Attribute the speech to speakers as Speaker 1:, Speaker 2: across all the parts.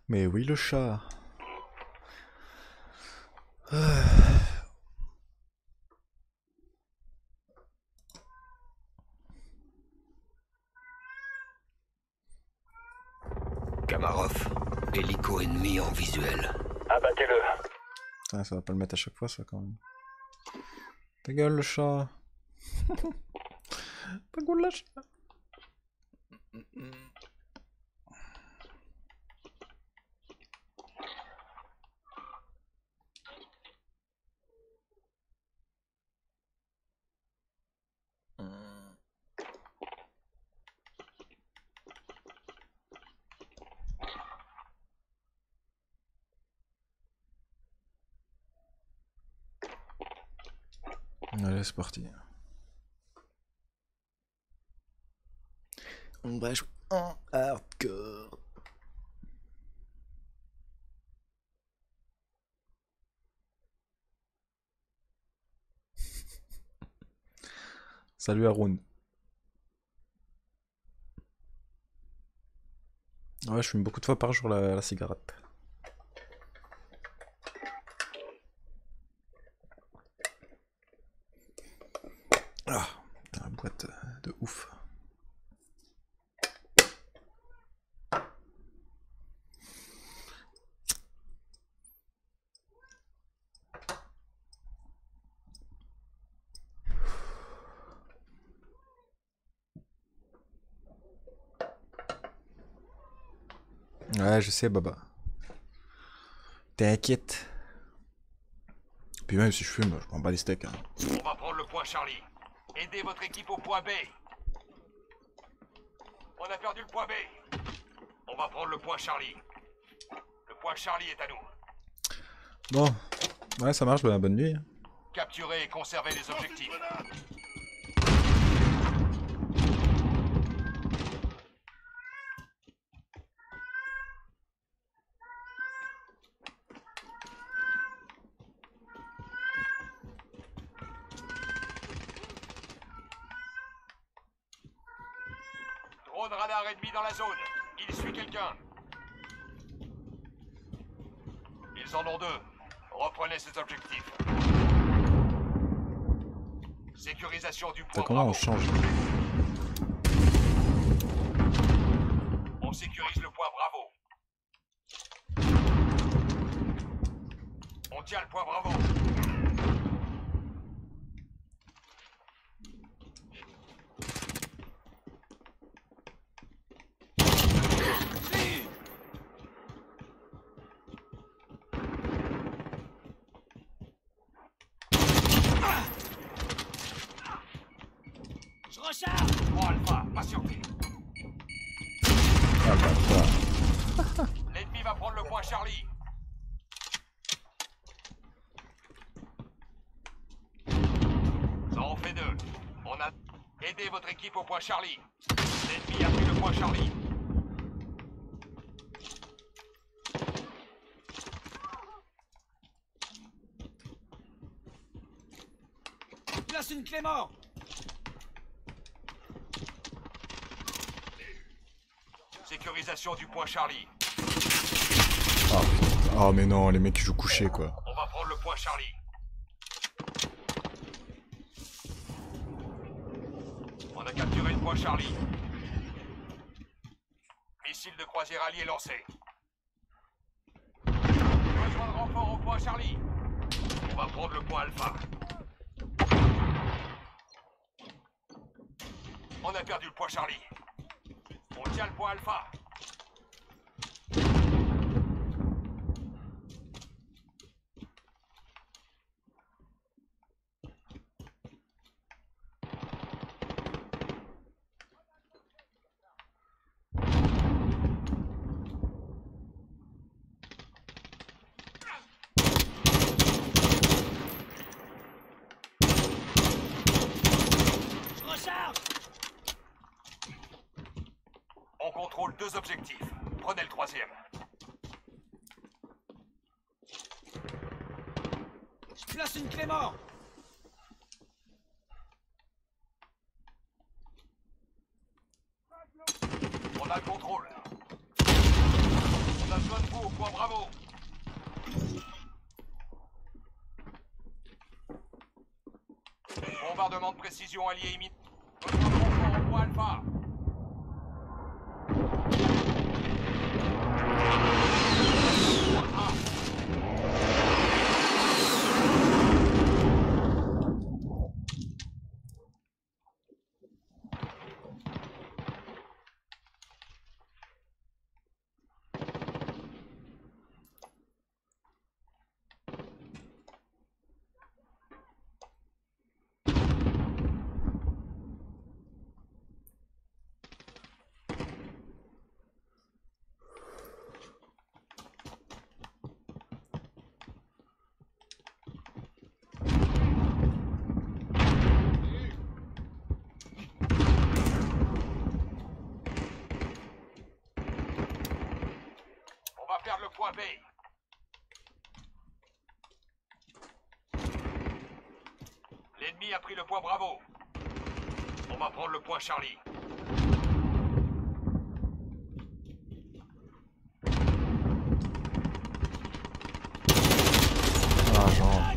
Speaker 1: Mais oui, le chat.
Speaker 2: Kamarov, hélico ennemi en visuel.
Speaker 3: Abattez-le.
Speaker 1: Putain, ça va pas le mettre à chaque fois, ça, quand même. Ta gueule, le chat. Ta gueule, le chat. Allez, c'est parti. On va jouer en hardcore. Salut Haroun. Ouais, je fume beaucoup de fois par jour la cigarette. Ah, putain, la boîte de ouf. Ouais, je sais, Baba. T'inquiète. Puis même si je fume, je prends pas les steaks. Hein.
Speaker 3: On va prendre le point Charlie. Aidez votre équipe au point B. On a perdu le point B. On va prendre le point Charlie. Le point Charlie est à nous.
Speaker 1: Bon, ouais, ça marche, bah, bonne nuit.
Speaker 3: Capturez et conservez les objectifs. Drone radar ennemi dans la zone. Il suit quelqu'un. Ils en ont deux. Reprenez ces objectifs. Sécurisation du point
Speaker 1: Comment on
Speaker 3: Bravo.
Speaker 1: change?
Speaker 3: On sécurise le point Bravo. On tient le point Bravo.
Speaker 4: Je recharge.
Speaker 3: Point Alpha, patientez.
Speaker 1: Ah bah,
Speaker 3: L'ennemi va prendre le point Charlie. Ça en fait deux. On a aidé votre équipe au point Charlie. L'ennemi a pris le point Charlie.
Speaker 4: Place une clé mort.
Speaker 3: Sécurisation du point Charlie.
Speaker 1: Ah, putain. Oh, mais non, les mecs qui jouent couchés, quoi.
Speaker 3: On va prendre le point Charlie. On a capturé le point Charlie. Missile de croisière allié lancé. Besoin de renfort au point Charlie. On va prendre le point Alpha. On a perdu le point Charlie. On tient le point Alpha.
Speaker 4: Je recharge.
Speaker 3: On contrôle deux objectifs. Prenez le troisième.
Speaker 4: Je place une clé mort.
Speaker 3: On a le contrôle. On a besoin de vous point Bravo. Bombardement de précision allié imminent. Besoin de renfort au point Alpha. Perdre le point B. L'ennemi a pris le point Bravo. On va prendre le point Charlie.
Speaker 1: Ah, genre.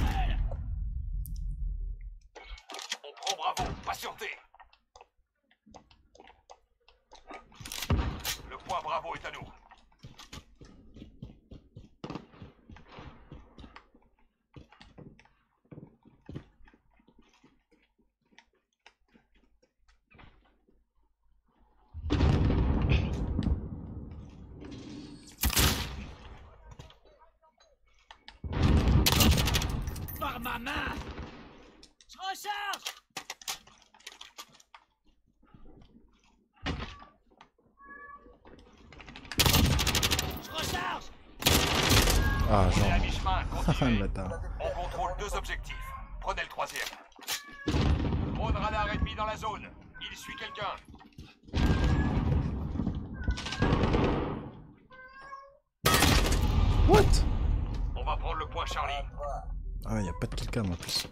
Speaker 3: On prend Bravo. Patientez. Le point Bravo est à nous.
Speaker 4: Par ma main! Je recharge! Je recharge!
Speaker 1: Ah,
Speaker 3: On est à
Speaker 1: genre.
Speaker 3: mi-chemin.
Speaker 1: Le
Speaker 3: Continuez.
Speaker 1: bâtard.
Speaker 3: On contrôle 2 objectifs. Prenez le 3e. Drone radar ennemi dans la zone. Il suit quelqu'un.
Speaker 1: What?
Speaker 3: On va prendre le point Charlie.
Speaker 1: Ah, y a pas de killcam en plus.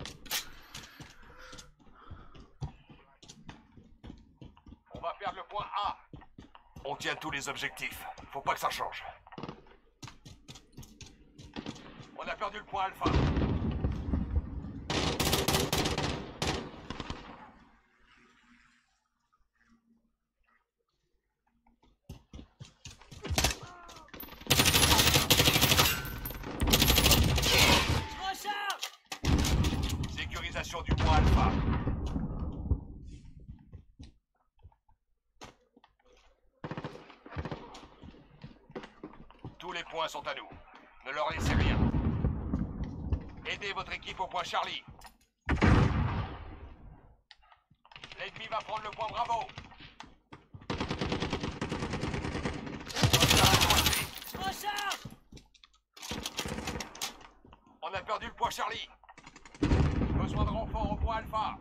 Speaker 3: On va perdre le point A. On tient tous les objectifs. Faut pas que ça change. On a perdu le point Alpha.
Speaker 4: Je recharge!
Speaker 3: Sécurisation du point Alpha. Tous les points sont à nous. Ne leur laissez rien. Aidez votre équipe au point Charlie. L'ennemi va prendre le point Bravo.
Speaker 4: Je recharge!
Speaker 3: On a perdu le point Charlie. Besoin de renfort au point Alpha.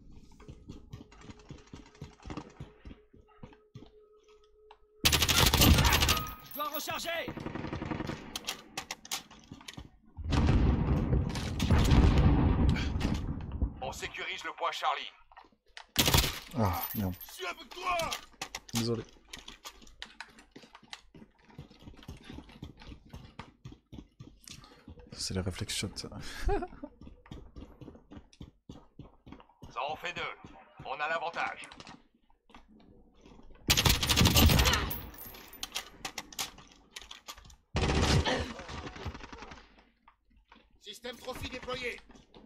Speaker 4: Je dois recharger!
Speaker 3: On sécurise le point Charlie.
Speaker 1: Ah, merde.
Speaker 3: Je suis avec toi.
Speaker 1: Désolé. C'est les réflex shots, ça.
Speaker 3: Ça en fait 2. On a l'avantage.
Speaker 5: Système trophy déployé.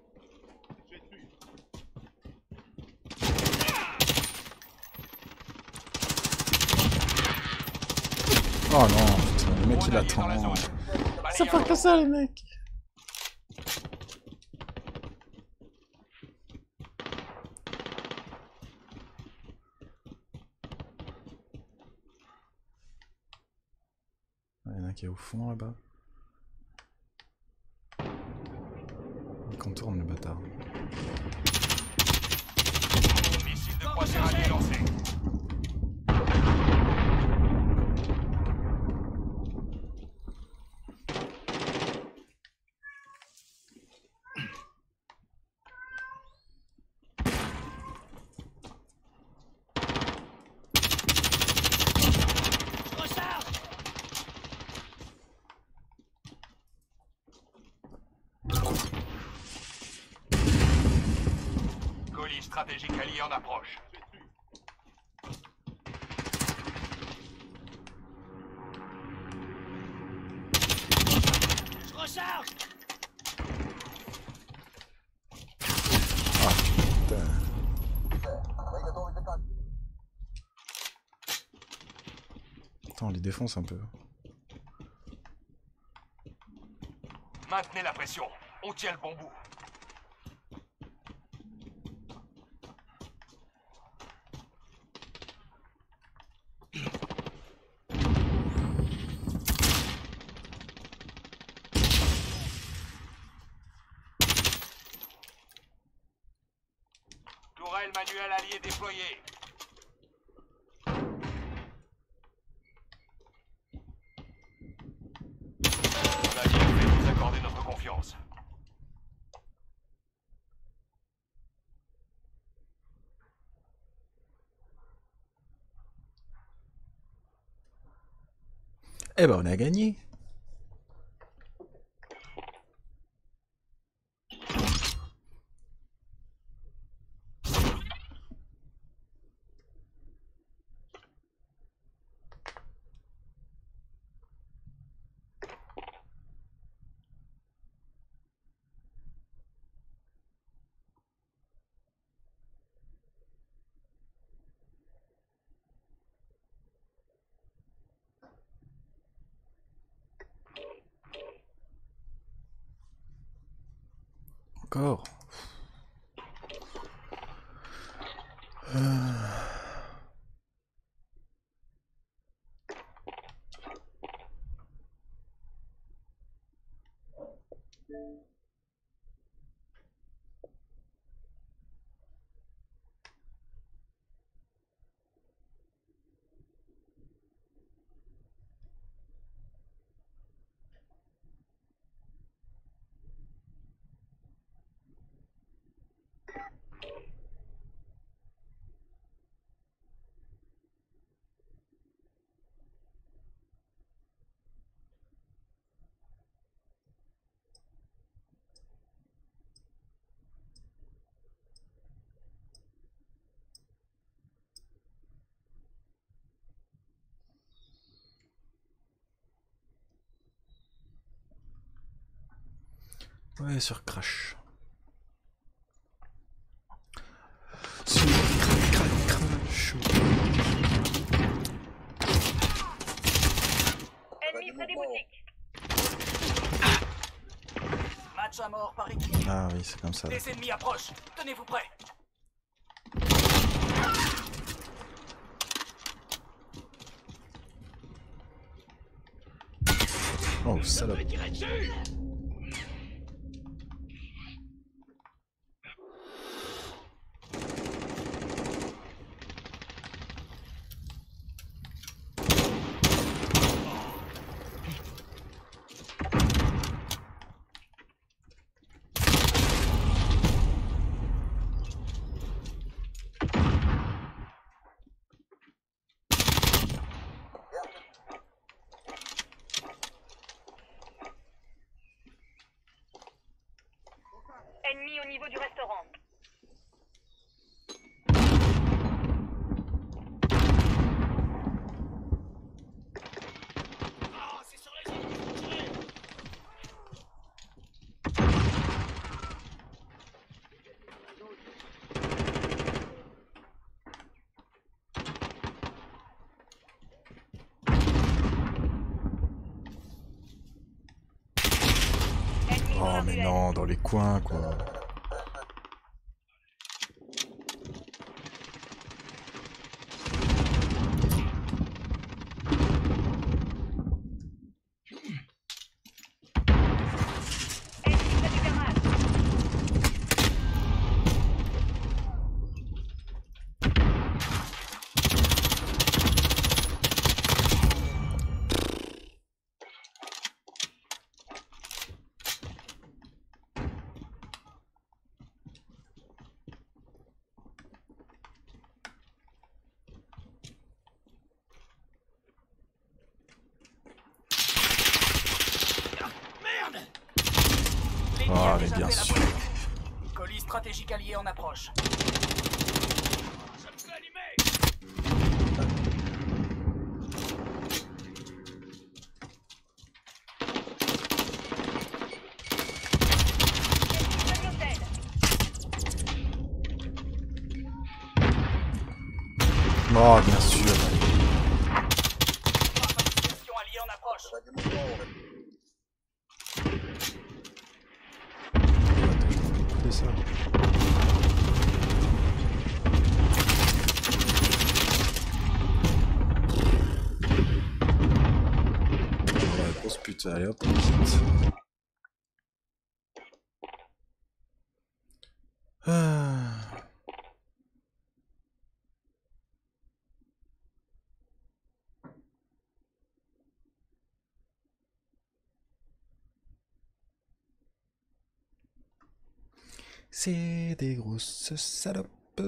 Speaker 1: Oh non, putain, le mec il
Speaker 3: Drone allié dans la
Speaker 1: attend.
Speaker 3: zone.
Speaker 1: C'est
Speaker 3: Balayez
Speaker 1: pas
Speaker 3: un
Speaker 1: que ça, le mec. Il y en a qui est au fond là-bas. Il contourne le bâtard.
Speaker 3: Missile de point Charlie lancé.
Speaker 4: Je recharge!
Speaker 3: Ennemi stratégique allié en approche.
Speaker 4: Je recharge.
Speaker 1: Putain. Attends, on les défonce un peu.
Speaker 3: Maintenez la pression. On tient le bon bout. Tourelle manuel allié déployé. On a bien fait de vous accorder notre confiance.
Speaker 1: Eh ben, on a gagné. Encore. Ouais, sur Crash. Sur Crash.
Speaker 6: Ennemi près des boutiques.
Speaker 4: Match à mort par équipe.
Speaker 1: Ah oui, c'est comme ça.
Speaker 4: Des ennemis approchent. Tenez-vous prêts.
Speaker 1: Oh, salope.
Speaker 6: Ennemi au niveau du restaurant.
Speaker 5: Ah, c'est sur les îles. Tirez.
Speaker 6: Ennemi dans
Speaker 1: Oh,
Speaker 6: la
Speaker 1: mais
Speaker 6: ruelle.
Speaker 1: non, dans les coins, quoi.
Speaker 6: Ennemi près du garage.
Speaker 4: L'ennemi
Speaker 1: Ah,
Speaker 4: a
Speaker 1: mais
Speaker 4: déjà
Speaker 1: bien
Speaker 4: fait la
Speaker 1: sûr.
Speaker 4: police. Colis stratégique allié en approche.
Speaker 5: Je me fais allumer.
Speaker 1: Oh, bien sûr.
Speaker 4: Fortification alliée en approche.
Speaker 1: C'est ça. Ouais, grosse pute, allez hop, on quitte. Ah. C'est des grosses salopes.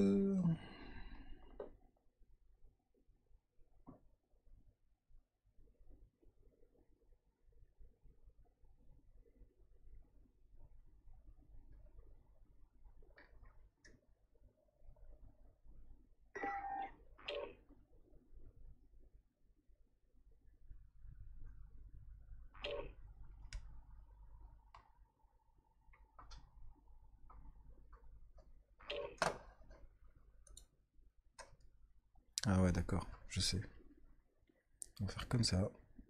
Speaker 1: Ah ouais, d'accord, je sais. On va faire comme ça.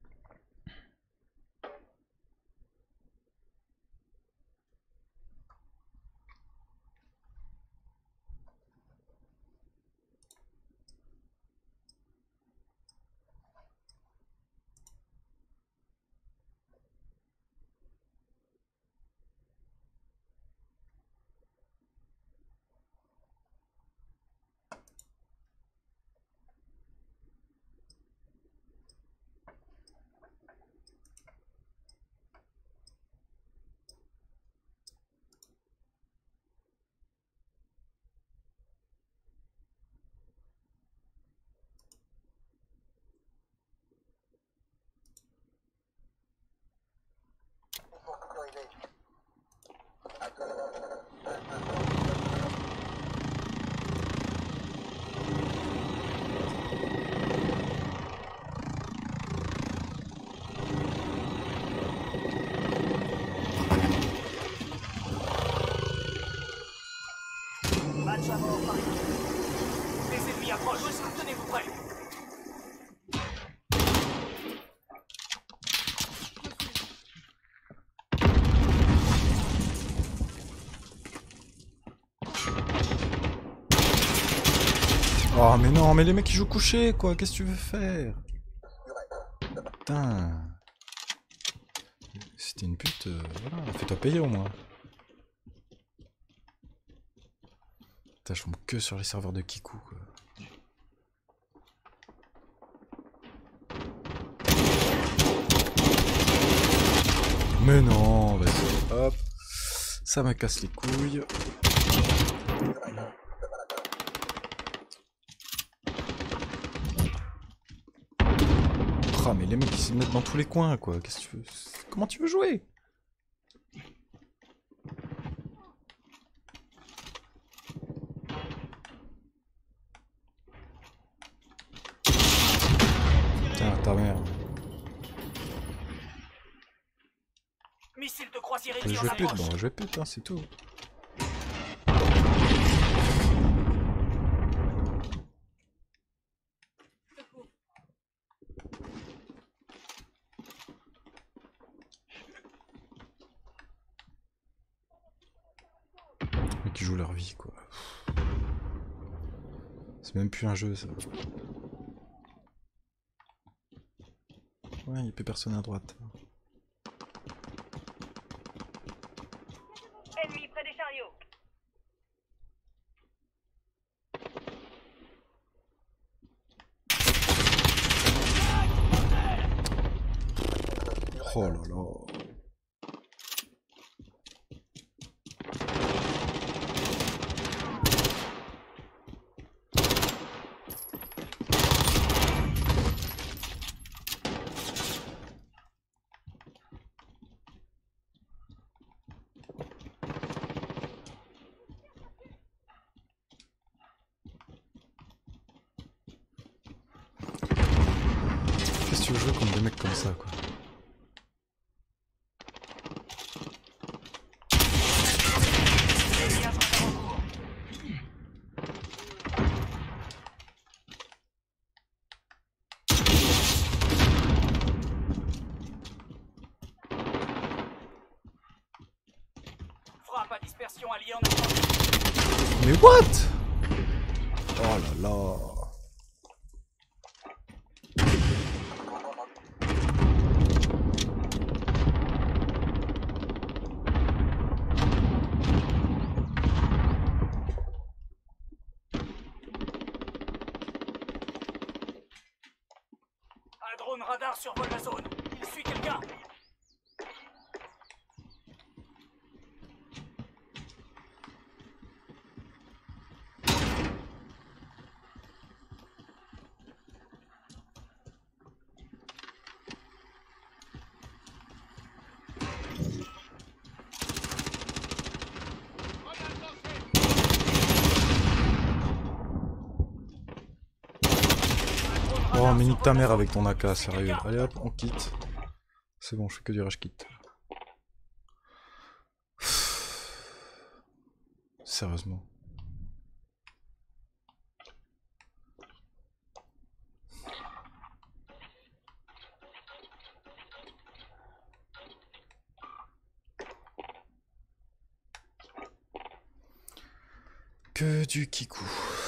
Speaker 4: Match à mort par équipe. Les ennemis approchent. Tenez-vous prêts.
Speaker 1: Oh mais non, mais les mecs ils jouent couchés quoi, qu'est-ce que tu veux faire? Putain. C'était une pute, voilà, fais-toi payer au moins. Putain, je tombe que sur les serveurs de Kiku quoi. Mais non, vas-y, hop. Ça me casse les couilles. Ah mais les mecs ils se mettent dans tous les coins quoi, qu'est-ce que tu veux... Comment tu veux jouer? Putain, ta mère.
Speaker 4: Missile de croisière
Speaker 1: Je
Speaker 4: ennemi en
Speaker 1: vais pute,
Speaker 4: approche.
Speaker 1: bon, je vais pute, hein, c'est tout. Mais qui jouent leur vie quoi. C'est même plus un jeu ça. Ouais, il n'y a plus personne à droite.
Speaker 6: Ennemi près des chariots.
Speaker 1: Oh là là. mecs comme ça quoi.
Speaker 4: Ennemi attentat en cours. Frappe à dispersion alliée en approche.
Speaker 1: Mais what? Oh là là.
Speaker 4: Un drone radar survole la zone. Il suit quelqu'un.
Speaker 1: Oh mais nique ta mère avec ton AK, sérieux. Allez hop, on quitte. C'est bon, je fais que du rage kit. Sérieusement. Que du kikou.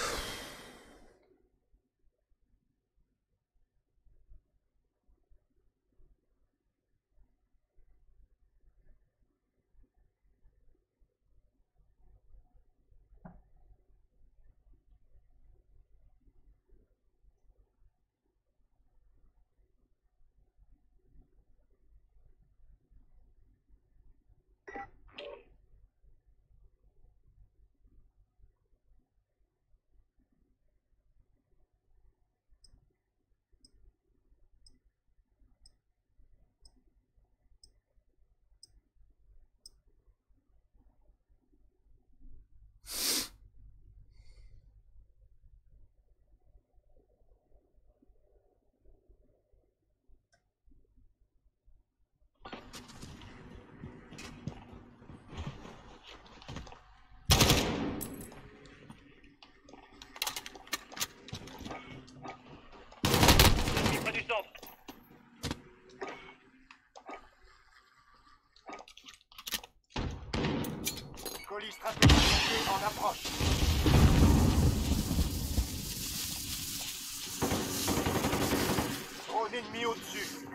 Speaker 6: Ennemi près du centre.
Speaker 4: Colis stratégique en approche. Drone ennemi au-dessus.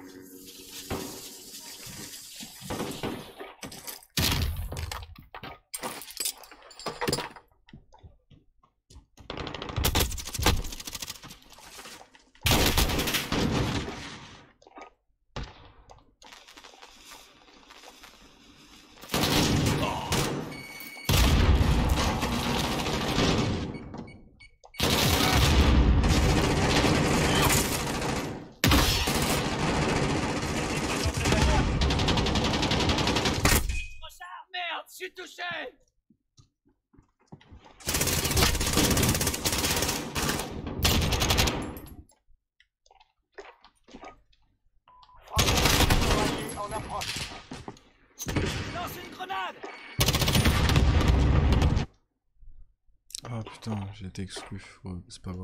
Speaker 5: Merde, je suis touché!
Speaker 4: Allié en approche.
Speaker 5: Lance une grenade!
Speaker 1: Ah putain, j'ai été exclu. Ouais, c'est pas grave.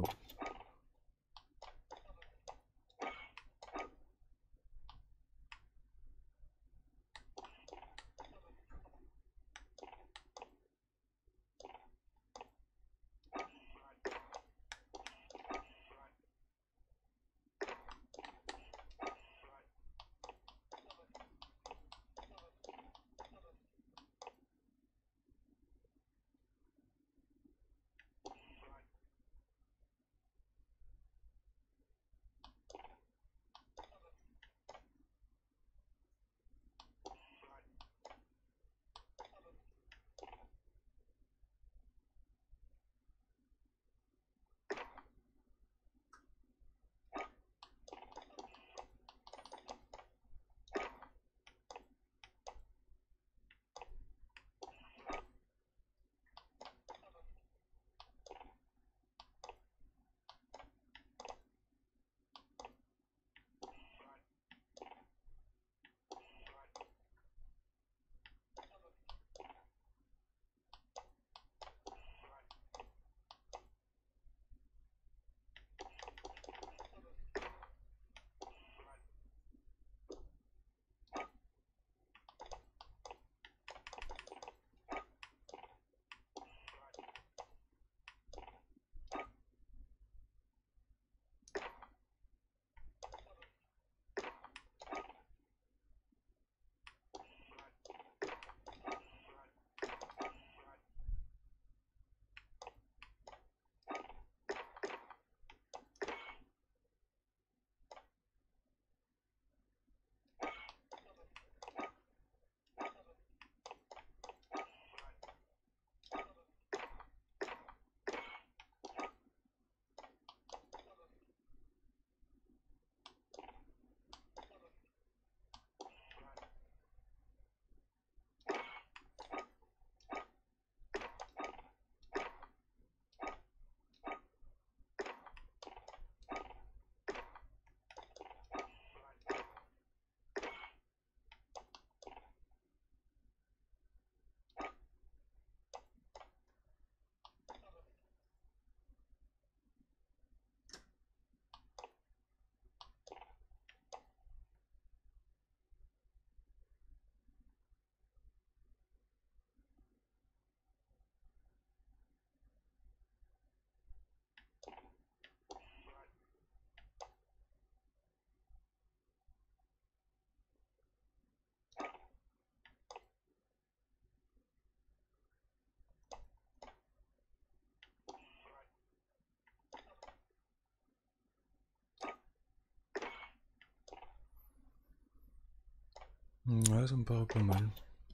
Speaker 1: Ouais, ça me paraît pas mal.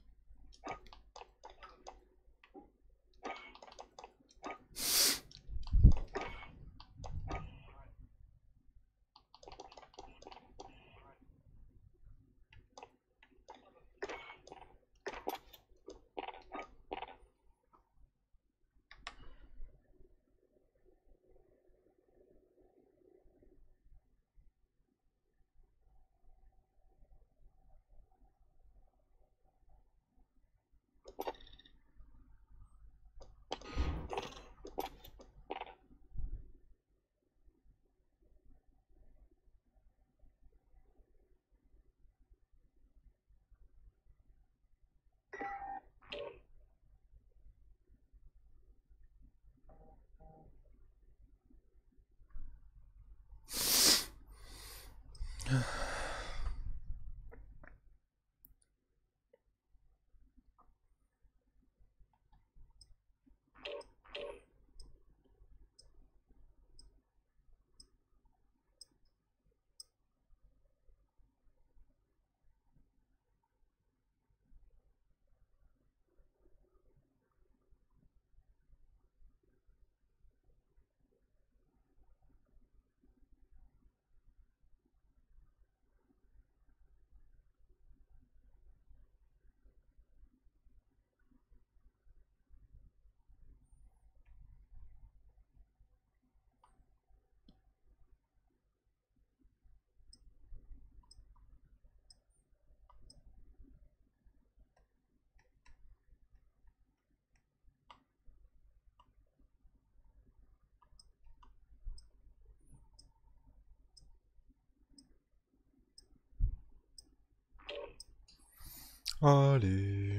Speaker 1: Allez.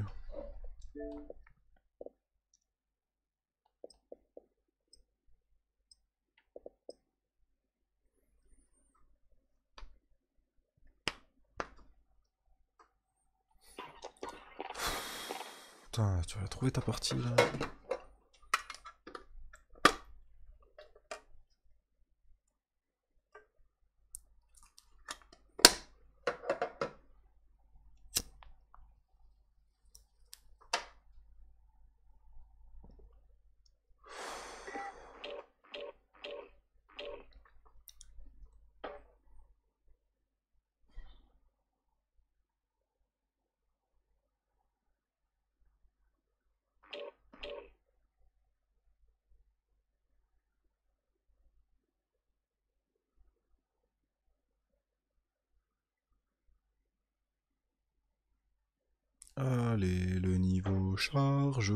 Speaker 1: Putain, tu vas trouver ta partie là. Allez, le niveau charge.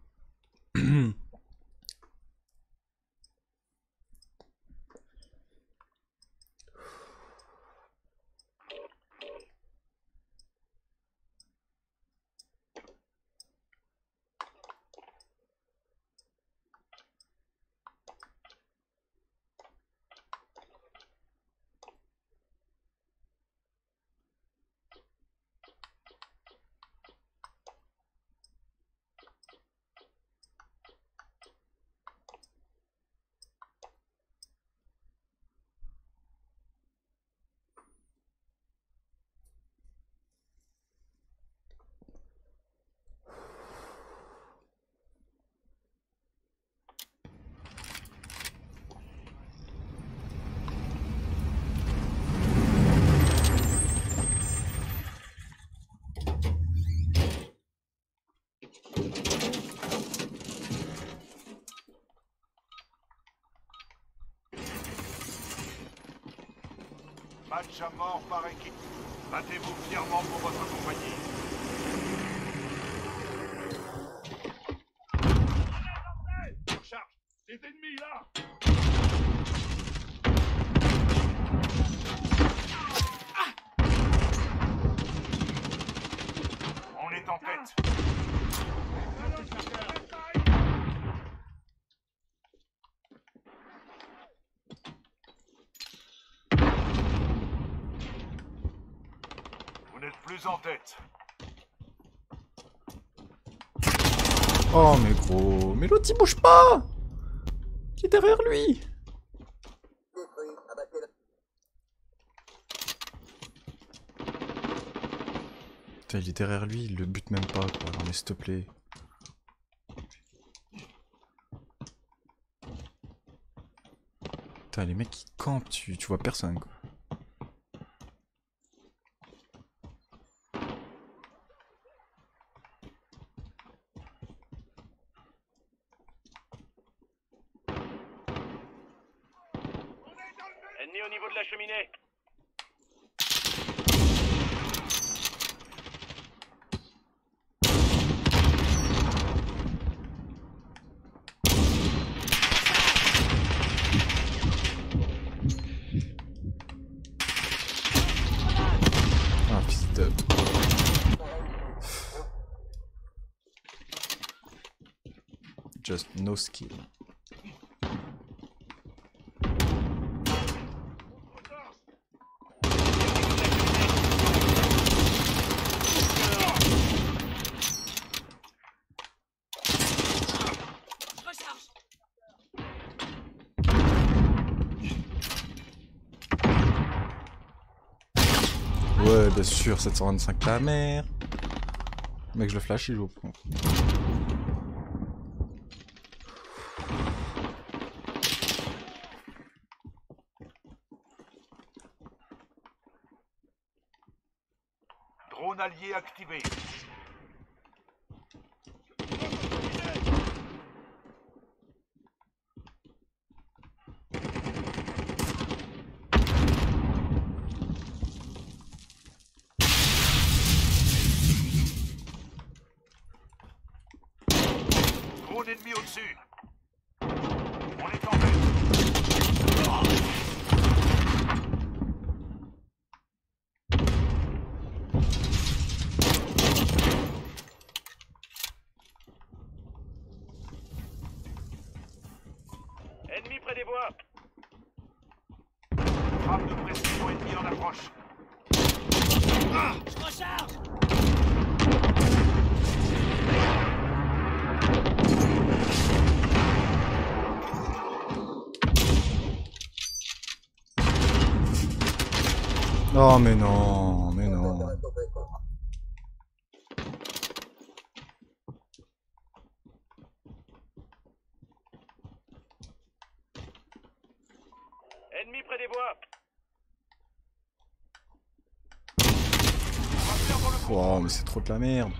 Speaker 3: Match à mort par équipe. Battez-vous fièrement pour votre compagnie. Charge! Les ennemis là! On est en tête. Vous n'êtes plus en tête.
Speaker 1: Oh mais gros, mais l'autre il bouge pas. Qui est derrière lui? Putain, il est derrière lui, il le bute même pas quoi. Non mais s'il te plaît. Putain, les mecs qui campent, tu vois personne quoi.
Speaker 3: Ennemi au niveau de la cheminée.
Speaker 1: Ah, fils de... Just no skill.
Speaker 5: Je recharge.
Speaker 1: Ouais, bien sûr, 725 ta mère. Mec, je le flash, il joue au point.
Speaker 3: Drone allié activé. Drone ennemi au-dessus. On est en vue. Ennemi près des bois. Frappe de précision ennemie en approche.
Speaker 5: Je recharge.
Speaker 1: Oh mais non, mais non.
Speaker 3: Ennemi près des bois.
Speaker 1: Oh mais c'est trop de la merde.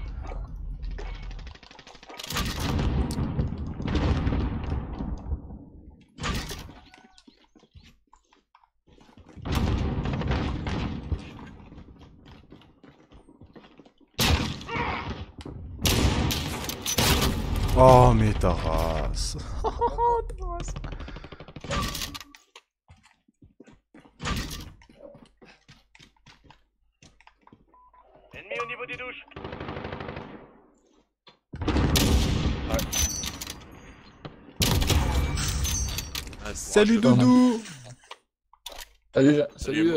Speaker 1: Oh mais ta race. Ta race.
Speaker 3: Ennemi au niveau des douches.
Speaker 1: Salut Doudou.
Speaker 7: Salut, salut.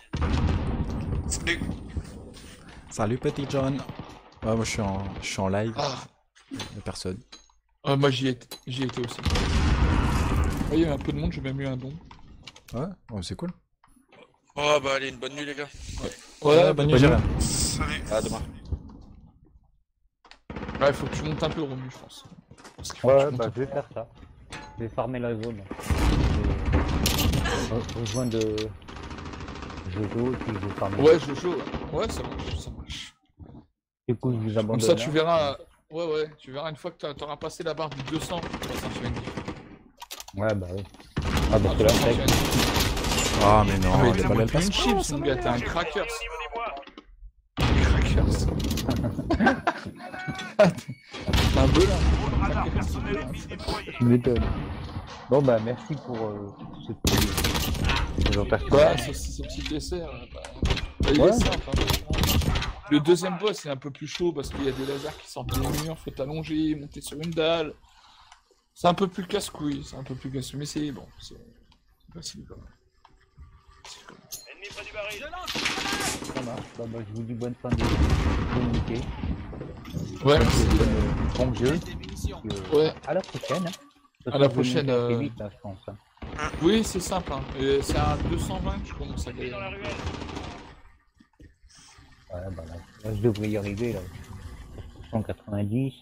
Speaker 1: Salut petit John. Ouais, moi je suis en live.
Speaker 7: Ah,
Speaker 1: Y'a personne.
Speaker 7: moi j'y étais aussi. Il y a un peu de monde, j'ai même eu un don.
Speaker 1: Ouais, ouais c'est cool.
Speaker 8: Oh bah allez, une bonne nuit les gars.
Speaker 7: Ouais,
Speaker 1: bonne nuit Jérém.
Speaker 8: Salut. À demain.
Speaker 7: Ouais, faut que tu montes un peu Romu, je pense. Parce qu'il faut que
Speaker 9: Ouais,
Speaker 7: tu montes
Speaker 9: bah
Speaker 7: un
Speaker 9: je vais faire ça. Je vais farmer la zone. Rejoindre Jojo et puis je vais farmer.
Speaker 7: peu. Ouais, Jojo, ouais, ça marche, ça marche.
Speaker 9: Du coup, je vous
Speaker 7: Comme
Speaker 9: abandonne.
Speaker 7: ça, tu
Speaker 9: là.
Speaker 7: verras. Ouais, tu verras une fois que t'auras passé la barre du 200. Ça fait une diff.
Speaker 9: Ouais, bah oui. Ah, parce que là, c'est vrai que-
Speaker 1: Ah mais non,
Speaker 7: Ah, mais
Speaker 1: t'es
Speaker 7: t'as
Speaker 1: pas
Speaker 7: pas
Speaker 1: belle
Speaker 7: une
Speaker 1: passe.
Speaker 7: chips, mon gars, t'es un crackers.
Speaker 3: Au niveau des bois.
Speaker 7: Crackers. T'es un bœuf là.
Speaker 3: Drone radar personnel ennemi déployé.
Speaker 9: tu m'étonnes. Bon, bah merci pour ce petit présentation.
Speaker 7: Ouais, ce petit dessert. Il
Speaker 9: Ouais.
Speaker 7: est simple. Hein. Le deuxième boss c'est un peu plus chaud parce qu'il y a des lasers qui sortent des murs, faut t'allonger, monter sur une dalle. C'est un peu plus casse-couille, mais c'est bon, c'est facile quand même.
Speaker 3: Ennemi près du baril.
Speaker 5: Je lance une grenade.
Speaker 9: Ça marche. Bah, je vous dis bonne fin de nuit.
Speaker 7: Ouais,
Speaker 9: Bon jeu.
Speaker 5: Des munitions.
Speaker 9: Et,
Speaker 7: Ouais.
Speaker 9: à la prochaine.
Speaker 7: À la prochaine,
Speaker 9: C'est vite, là, je pense. Hein.
Speaker 7: oui, c'est simple. Hein. Et c'est à 220 que je commence à gagner.
Speaker 3: Dans la ruelle.
Speaker 9: Ouais, bah là, je devrais y arriver, là. 190.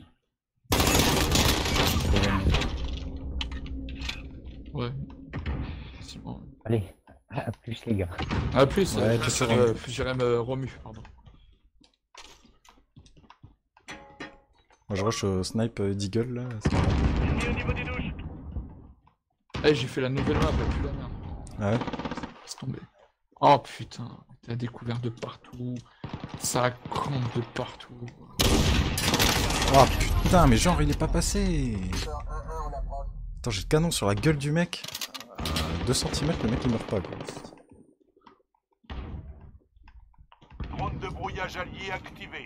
Speaker 7: Ouais. C'est bon.
Speaker 9: Allez, à plus les gars.
Speaker 7: À plus,
Speaker 1: Ouais, toujours.
Speaker 7: Jérém Romu, pardon.
Speaker 1: Moi, je rush au snipe d'Eagle là. C'est marrant.
Speaker 3: Ennemi au niveau des douches.
Speaker 7: Eh, j'ai fait la nouvelle map, elle pue la merde.
Speaker 1: Ah ouais.
Speaker 7: Laisse tomber. Oh putain, t'as découvert de partout. Ça compte de partout.
Speaker 1: Oh putain, mais genre il est pas passé. Attends, j'ai le canon sur la gueule du mec. 2 cm, le mec il meurt pas quoi.
Speaker 3: Drone de brouillage allié activé.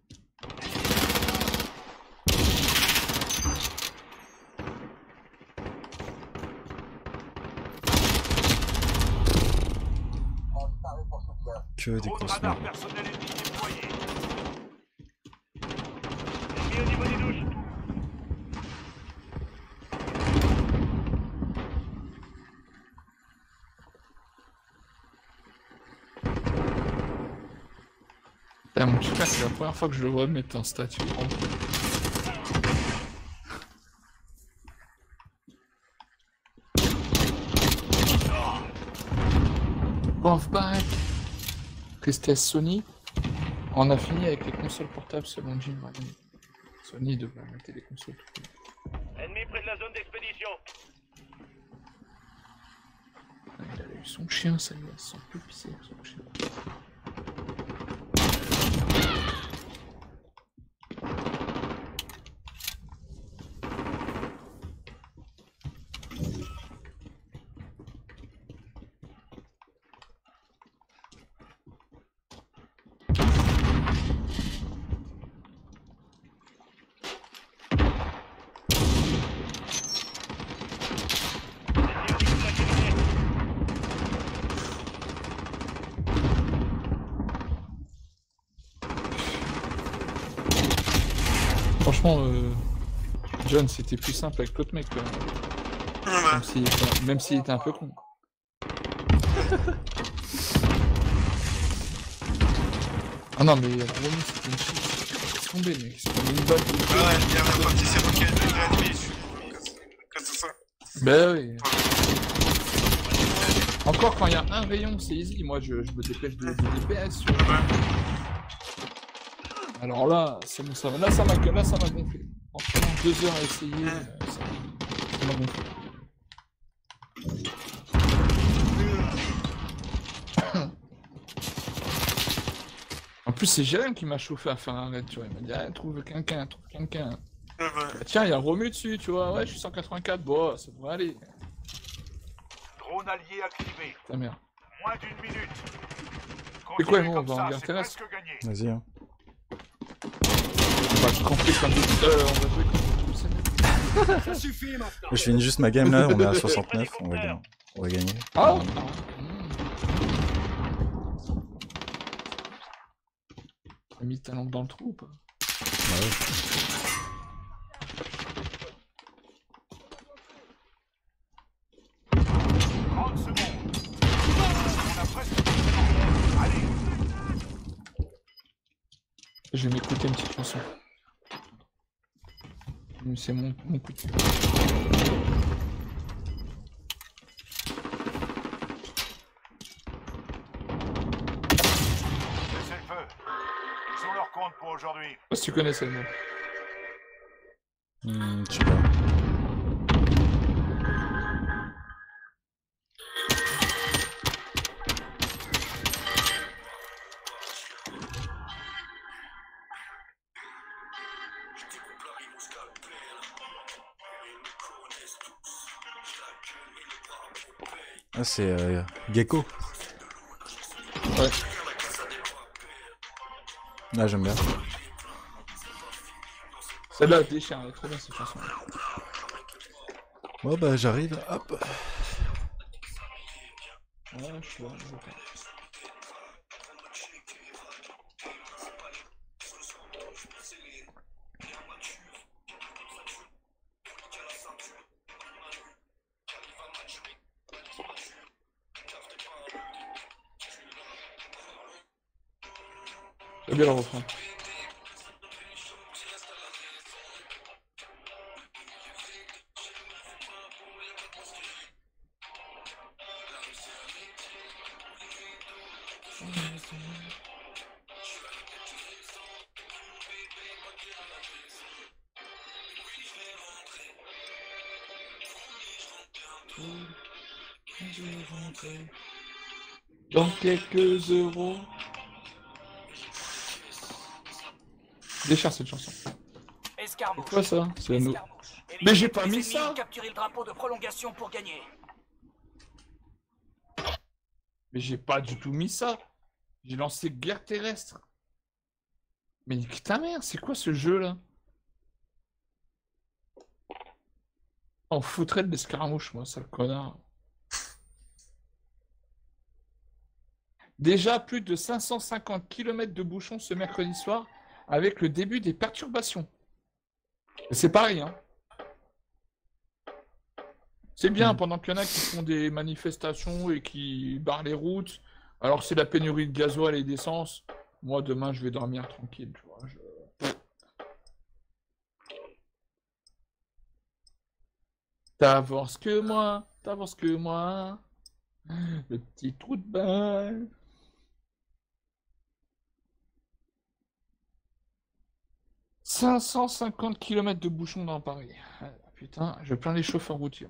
Speaker 1: Que des
Speaker 3: Drone
Speaker 1: grosses
Speaker 3: radar
Speaker 1: merdes.
Speaker 3: personnel ennemi déployé. Ennemi au niveau des douches.
Speaker 7: Putain, mon super, c'est la première fois que je le vois mettre un statut. Bof back. Tristesse Sony. On a fini avec les consoles portables selon Jim Ryan. Sony devrait arrêter les consoles tout court.
Speaker 3: Ennemi près de la zone d'expédition.
Speaker 7: Il a eu son chien, ça y est, sans plus pisser son chien. Franchement, John, c'était plus simple avec l'autre mec. Même s'il était un peu con. Ah non, mais Romy, c'était une chute. Laisse tomber, mec. C'est comme une balle.
Speaker 8: Ouais, il y a même pas petit serpent de l'ennemi. Comme ça.
Speaker 7: Bah oui. Encore quand il y a un rayon, c'est easy. Moi, je me dépêche de DPS. Tu vois. Alors là, c'est bon, ça va. Là, ça m'a gonflé. Franchement, 2 heures à essayer, ça m'a gonflé. En plus, c'est Jérém qui m'a chauffé à faire un raid, tu vois. Il m'a dit, ah, trouve quelqu'un. Bah, tiens, il y a Romu dessus, tu vois. Ouais, je suis 184, bon, ça devrait aller.
Speaker 3: Drone allié activé.
Speaker 7: Ta mère.
Speaker 3: Moins d'une minute.
Speaker 7: C'est quoi,
Speaker 3: Continuez
Speaker 7: on
Speaker 3: comme
Speaker 7: va en
Speaker 3: ça,
Speaker 7: guerre
Speaker 3: c'est
Speaker 7: terrestre.
Speaker 3: presque gagné.
Speaker 1: Vas-y hein.
Speaker 7: On va camper comme des... on va jouer comme des...
Speaker 4: Ça suffit maintenant.
Speaker 1: Je finis juste ma game là, on est à 69, on va gagner.
Speaker 7: Ah T'as mis ta langue dans le trou ou pas?
Speaker 1: Ouais.
Speaker 3: 30 secondes. On a presque fini. Allez.
Speaker 7: Je vais m'écouter une petite chanson. C'est mon coup de cœur.
Speaker 3: Laissez le feu. Ils ont leur compte pour aujourd'hui.
Speaker 7: Je sais pas si tu connais celle-là.
Speaker 1: Je sais pas. Ah c'est Gecko.
Speaker 7: Ouais.
Speaker 1: Ah j'aime bien.
Speaker 7: Celle-là déchire, elle est trop bien cette chanson.
Speaker 1: Bon bah j'arrive, hop.
Speaker 7: Ouais, je suis là, Très bien le refrain. Dans quelques euros. Déchire cette chanson.
Speaker 4: Escarmouche.
Speaker 7: C'est quoi ça? C'est un autre.
Speaker 4: Escarmouche.
Speaker 7: Mais j'ai pas
Speaker 4: Les
Speaker 7: mis
Speaker 4: ennemis,
Speaker 7: ça.
Speaker 4: Capturez le drapeau de prolongation pour gagner.
Speaker 7: Mais j'ai pas du tout mis ça. J'ai lancé guerre terrestre. Mais nique ta mère, c'est quoi ce jeu là? On foutrait de l'escarmouche, moi, sale connard. Déjà plus de 550 km de bouchons ce mercredi soir avec le début des perturbations. C'est pareil, hein. C'est bien pendant qu'il y en a qui font des manifestations et qui barrent les routes, alors que c'est la pénurie de gasoil et d'essence. Moi, demain, je vais dormir tranquille, tu vois. T'avances que moi, t'avances que moi. Le petit trou de balle. « 550 km de bouchons dans Paris. Ah, putain, je plains les chauffeurs routiers.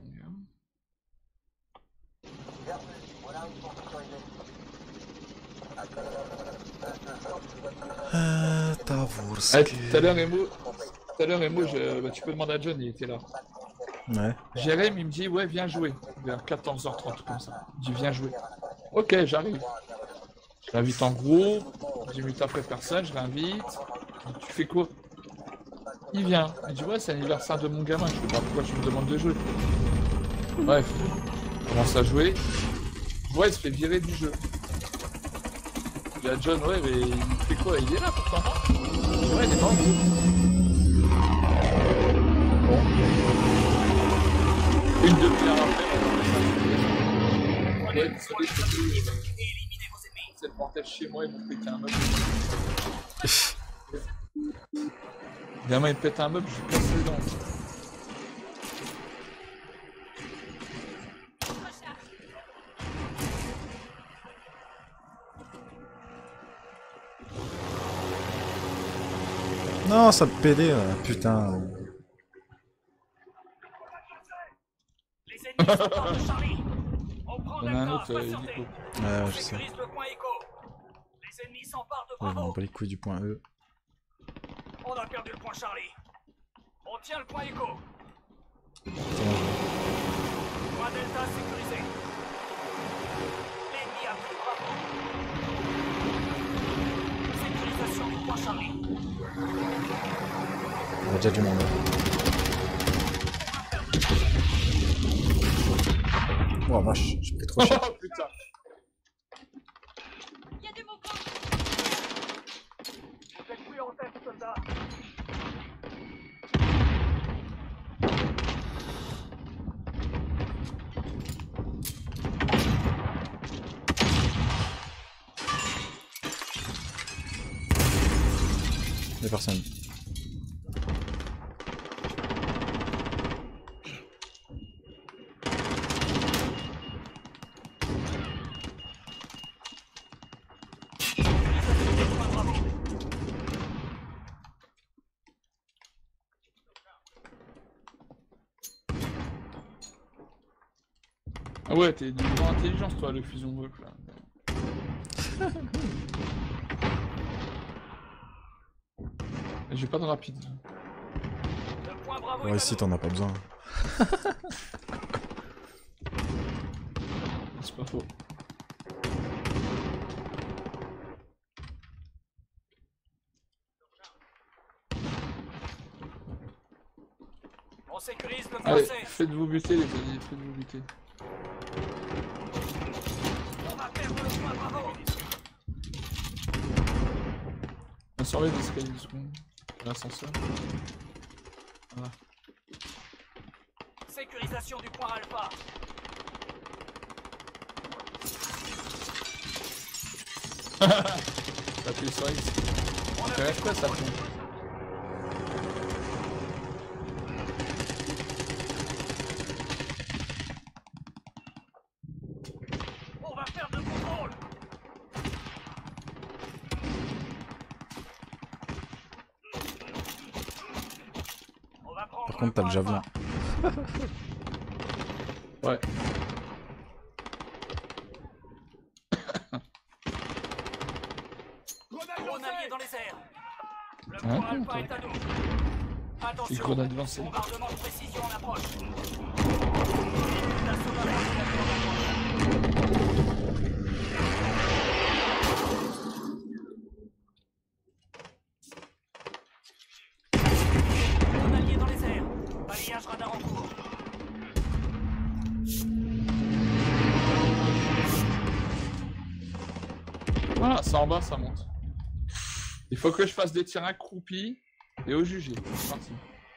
Speaker 1: Tavorski.
Speaker 7: Tout à l'heure, Emo, tu peux demander à John, il était là.
Speaker 1: Ouais.
Speaker 7: Jérém, il me dit, ouais, viens jouer. Vers 14h30, comme ça. Il dit, viens jouer. Ok, j'arrive. Je l'invite en groupe. 10 minutes après personne, je l'invite. Tu fais quoi? Il vient. Il dit, ouais, c'est l'anniversaire de mon gamin. Je sais pas pourquoi tu me demandes de jouer. Bref. On commence à jouer. Ouais, il se fait virer du jeu. Je dis à John, ouais, mais il fait quoi? Il est là pourtant, non? Ouais, il est mort. Bon. Une demi-heure après, ouais, désolé, c'est le bordel chez moi, ils m'ont pété un meuble. Le gamin il pète un meuble, je lui casse les dents.
Speaker 1: Non, ça me pédait, putain.
Speaker 4: Les ennemis s'emparent de Charlie. On prend
Speaker 7: Il y en a un
Speaker 4: Delta,
Speaker 7: autre,
Speaker 4: patientez.
Speaker 7: hélico.
Speaker 1: Ouais,
Speaker 4: On
Speaker 1: je sais.
Speaker 4: sécurise le point Echo. Les ennemis s'emparent de
Speaker 1: Ouais, je m'en
Speaker 4: Bravo.
Speaker 1: bats les couilles du point E.
Speaker 4: On a perdu le point Charlie. On tient le point Echo.
Speaker 1: Tiens,
Speaker 4: Point Delta sécurisé. L'ennemi a pris Bravo. Sécurisation du point Charlie.
Speaker 1: il y a déjà du monde. Oh vache, j'ai pris trop cher.
Speaker 7: Oh putain.
Speaker 5: Il y a du mouvement.
Speaker 4: Vous êtes pris en tête, soldats.
Speaker 1: Y'a personne.
Speaker 7: Ah ouais, t'es d'une grande intelligence toi, le fusion Wolf là. J'ai pas de rapide.
Speaker 4: Le point Bravo
Speaker 1: Ouais,
Speaker 4: est à
Speaker 1: ici
Speaker 4: nous.
Speaker 1: t'en as pas besoin.
Speaker 7: C'est pas faux.
Speaker 4: On sécurise le point
Speaker 7: Allez,
Speaker 4: C.
Speaker 7: faites-vous buter les amis, faites-vous buter.
Speaker 4: On va perdre le point Bravo.
Speaker 7: On surveille l'escalier 2 secondes. L'ascenseur. Voilà.
Speaker 4: Sécurisation du point Alpha.
Speaker 7: T'as appuyé sur X. C'est FPS ça compte.
Speaker 4: On va perdre le contrôle. On va prendre
Speaker 1: Par contre, t'as le javelin.
Speaker 7: Ouais.
Speaker 4: Drone allié dans les airs. Le
Speaker 7: Ouais,
Speaker 4: point Alpha
Speaker 7: ouais.
Speaker 4: est à nous.
Speaker 7: Les
Speaker 4: Attention,
Speaker 7: grenades lancées.
Speaker 4: bombardement de précision en approche. L'assaut va en approche. Drone allié dans les airs. Balayage radar en cours.
Speaker 7: Voilà, ça en bas, ça monte. Il faut que je fasse des tirs accroupis et au jugé. C'est parti.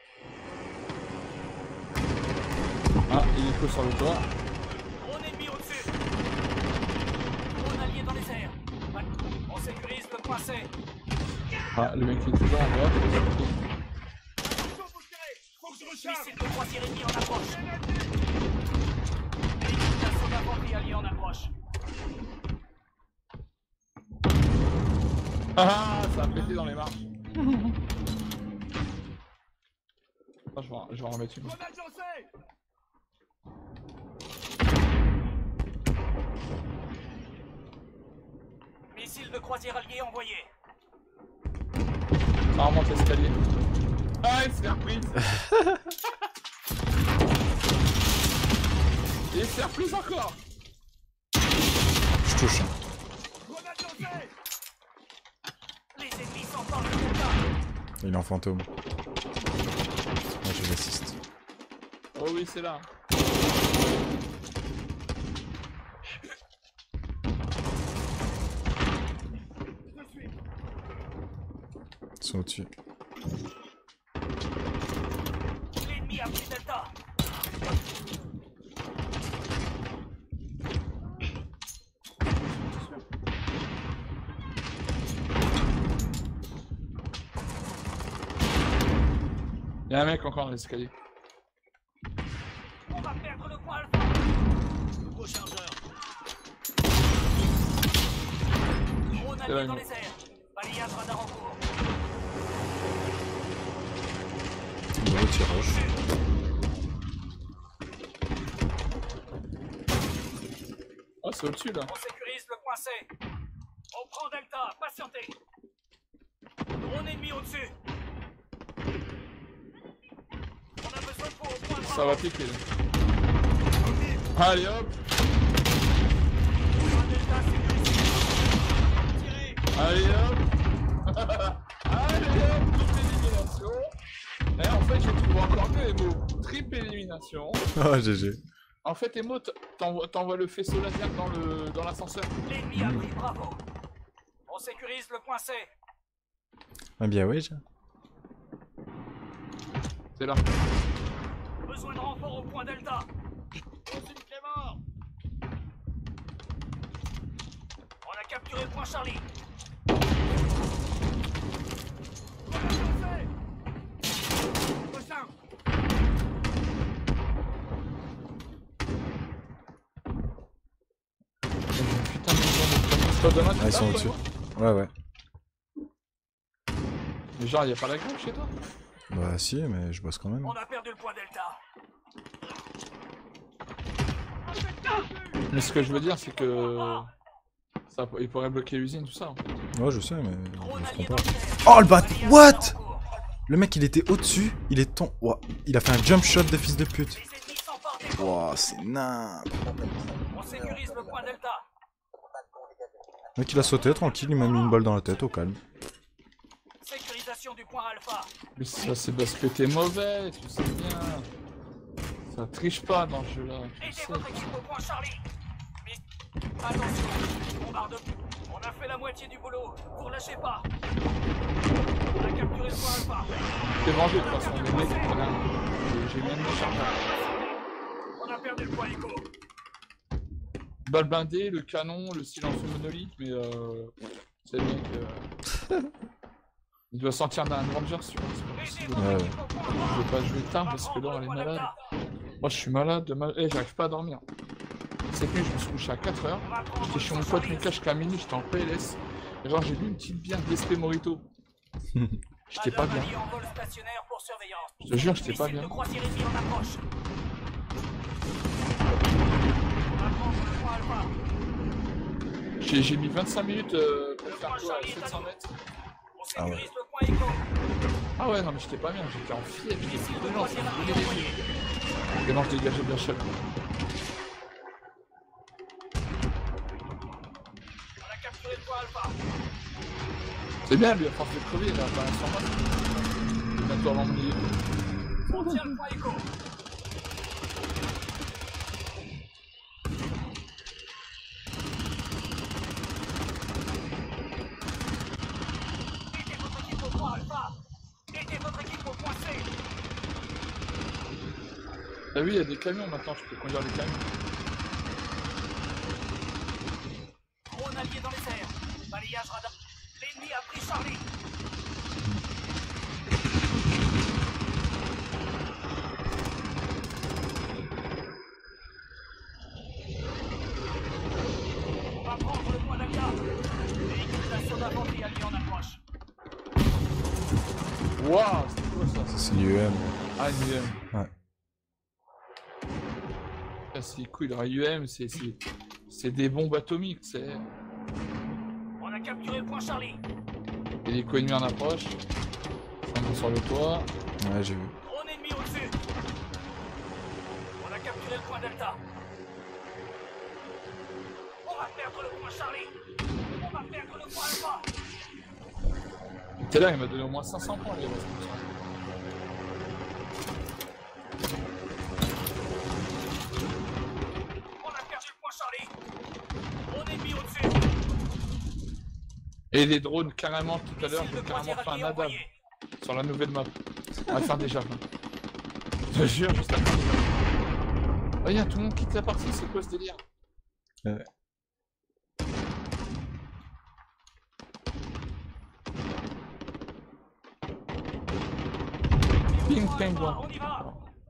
Speaker 7: Ah, il est que sur le toit.
Speaker 4: Drone ennemi au-dessus. Drone allié dans les airs. On sécurise le point C.
Speaker 7: Ah, le mec qui est toujours en droite.
Speaker 4: Missile de croisière ennemi en approche. Véhicule d'assaut d'infanterie allié en approche.
Speaker 7: Ah, ça a pété dans les marches. Ah, je vais en remettre une.
Speaker 4: Missile de croisière allié envoyé.
Speaker 7: Ça remonte l'escalier. Ah, il s'est reprise. Et il s'est reprise encore.
Speaker 1: Je touche.
Speaker 4: Les ennemis s'emparent de contact.
Speaker 1: Il est en fantôme. Moi, je l'assiste.
Speaker 7: Oh oui, c'est là.
Speaker 1: Ils sont au-dessus.
Speaker 4: L'ennemi a pris Delta.
Speaker 7: Il y a un mec encore dans l'escalier.
Speaker 4: On va perdre le point Alpha. Nouveau chargeur. Drone allié dans les airs. Balayage radar en cours.
Speaker 1: Gros tirage.
Speaker 7: Oh, c'est au-dessus là.
Speaker 4: On sécurise le point C. On prend Delta. Patientez. Drone ennemi au-dessus. On a besoin de vous au point
Speaker 7: Ça va piquer là. Allez hop.
Speaker 4: Point Delta sécurisé. Tirez.
Speaker 7: Allez hop. Allez hop. Triple élimination. Et en fait, j'ai trouvé encore mieux Emo. Triple élimination.
Speaker 1: Ah, GG.
Speaker 7: En fait, Emo, t'envoies le faisceau laser dans l'ascenseur.
Speaker 4: L'ennemi a pris Bravo. On sécurise le point C.
Speaker 1: Ah bien oui.
Speaker 7: C'est là.
Speaker 4: Besoin de renfort au point Delta. Consigne Clément. On a capturé le point Charlie.
Speaker 7: Putain, de dommage.
Speaker 1: Ah, ils sont au-dessus. Ouais, ouais.
Speaker 7: Mais genre, y'a pas la grève chez toi?
Speaker 1: Bah si, mais je bosse quand même.
Speaker 4: On a perdu le point Delta.
Speaker 7: Mais ce que je veux dire, c'est que. Ça, il pourrait bloquer l'usine, tout ça.
Speaker 1: Ouais, je sais, mais
Speaker 4: Drone
Speaker 1: ils
Speaker 4: allié
Speaker 1: feront
Speaker 4: dans
Speaker 1: pas.
Speaker 4: les airs.
Speaker 1: Oh le bat.
Speaker 4: Balayage
Speaker 1: What?
Speaker 4: radar en cours.
Speaker 1: Le mec, il était au-dessus. Il est tombé. Ouah, il a fait un jump shot de fils de pute.
Speaker 4: Les ennemis s'emparent des
Speaker 1: Ouah, c'est nimp.
Speaker 4: On sécurise le point Delta.
Speaker 1: Le mec, il a sauté tranquille. Il m'a mis une balle dans la tête au calme.
Speaker 4: Sécurisation du point Alpha.
Speaker 7: Mais ça, c'est parce que t'es mauvais, tu sais bien. Ça triche pas dans ce jeu-là. Tu
Speaker 4: Aidez
Speaker 7: sais.
Speaker 4: votre équipe au point Charlie. Mais attention, bombarde. On a fait la moitié du boulot. Vous lâchez pas. On a capturé le point Alpha.
Speaker 7: T'es vengé de toute façon, les mecs, voilà. J'ai bien de chargeur.
Speaker 4: On a perdu le point Echo.
Speaker 7: Balle blindée, le canon, le silencieux monolithe, mais c'est le mec. Il doit sortir d'un Ranger sur
Speaker 4: Aidez
Speaker 1: Ouais,
Speaker 4: votre
Speaker 1: ouais.
Speaker 4: équipe au point
Speaker 7: Je
Speaker 4: mort.
Speaker 7: vais pas jouer tard
Speaker 4: On va
Speaker 7: parce que
Speaker 4: prendre
Speaker 7: là,
Speaker 4: le
Speaker 7: elle est
Speaker 4: point
Speaker 7: malade.
Speaker 4: Delta.
Speaker 7: Moi, je suis malade de mal. Eh, j'arrive pas à dormir. Cette nuit, je me suis couché à 4h.
Speaker 4: On va prendre
Speaker 7: J'étais
Speaker 4: le
Speaker 7: chez
Speaker 4: point
Speaker 7: mon pote
Speaker 4: Charlie.
Speaker 7: Lucas jusqu'à minuit, j'étais en PLS. Et genre, j'ai bu une petite bière d'Espé Morito. J'étais pas bien.
Speaker 4: Anomalie en vol stationnaire pour surveillance.
Speaker 7: Je te jure, j'étais pas
Speaker 4: Missile
Speaker 7: bien.
Speaker 4: de croisière ennemi en approche. On va prendre le point Alpha.
Speaker 7: J'ai mis 25 minutes pour faire quoi à 700 mètres.
Speaker 4: On sécurise le point Echo.
Speaker 7: Ah ouais, non, mais j'étais pas bien, j'étais en fièvre, j'étais
Speaker 4: Missile de
Speaker 7: brûlant, ça
Speaker 4: croisière
Speaker 7: me
Speaker 4: ennemi
Speaker 7: brûlait les
Speaker 4: envoyé.
Speaker 7: yeux. Et non, je dégageais bien chaleur.
Speaker 4: On a capturé le point Alpha.
Speaker 7: C'est bien, lui, à force de crever, il a pas un 100 mètres. Il est bientôt avant mon milieu.
Speaker 4: On tient le point Echo. Aidez votre équipe au point Alpha. Aidez votre équipe au point C.
Speaker 7: T'as vu, il y a des camions maintenant, je peux conduire des camions.
Speaker 4: Drone allié dans les airs. Balayage radar. L'ennemi a pris Charlie. On va prendre le point Delta. Véhicule d'assaut d'infanterie allié en approche.
Speaker 7: Waouh, c'est quoi ça?
Speaker 1: Ça, c'est l'UM.
Speaker 7: Ah, une UM.
Speaker 1: Ouais.
Speaker 7: Ah, c'est cool, alors UM, c'est des bombes atomiques, c'est.
Speaker 4: On a capturé le point Charlie.
Speaker 7: Et les co-ennemis en approche. Ça monte sur le toit.
Speaker 1: Ouais, j'ai vu.
Speaker 4: Drone ennemi au-dessus. On a capturé le point Delta. On va perdre le point Charlie. On va perdre le point Alpha.
Speaker 7: T'es là, il m'a donné au moins 500 points, les responsables.
Speaker 4: On a perdu le point Charlie. Drone ennemi au-dessus.
Speaker 7: Et les drones, carrément, tout à l'heure,
Speaker 4: Missile
Speaker 7: j'ai
Speaker 4: de
Speaker 7: carrément
Speaker 4: croisière
Speaker 7: fait un
Speaker 4: allié
Speaker 7: ADAM
Speaker 4: envoyé.
Speaker 7: sur la nouvelle map. On va faire déjà. Je te jure, juste après. Oh, y'a tout le monde quitte la partie, c'est quoi ce délire?
Speaker 1: Ouais.
Speaker 7: Ping,
Speaker 4: Point
Speaker 7: ping,
Speaker 4: Alpha,
Speaker 7: bon.
Speaker 4: on y va.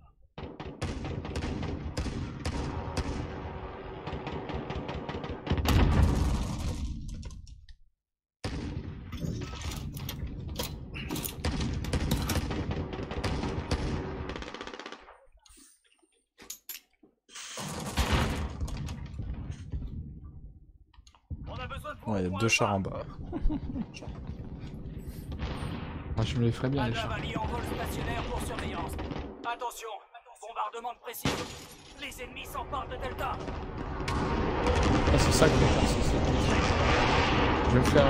Speaker 4: On a besoin de
Speaker 1: Ouais, il y a deux chars en bas.
Speaker 7: Moi, je me les ferais bien, les chars.
Speaker 4: Anomalie en vol stationnaire pour surveillance. Attention, bombardement de précision. Les ennemis s'emparent de Delta.
Speaker 7: Ah, c'est ça que je vais faire, c'est ça. Je vais me faire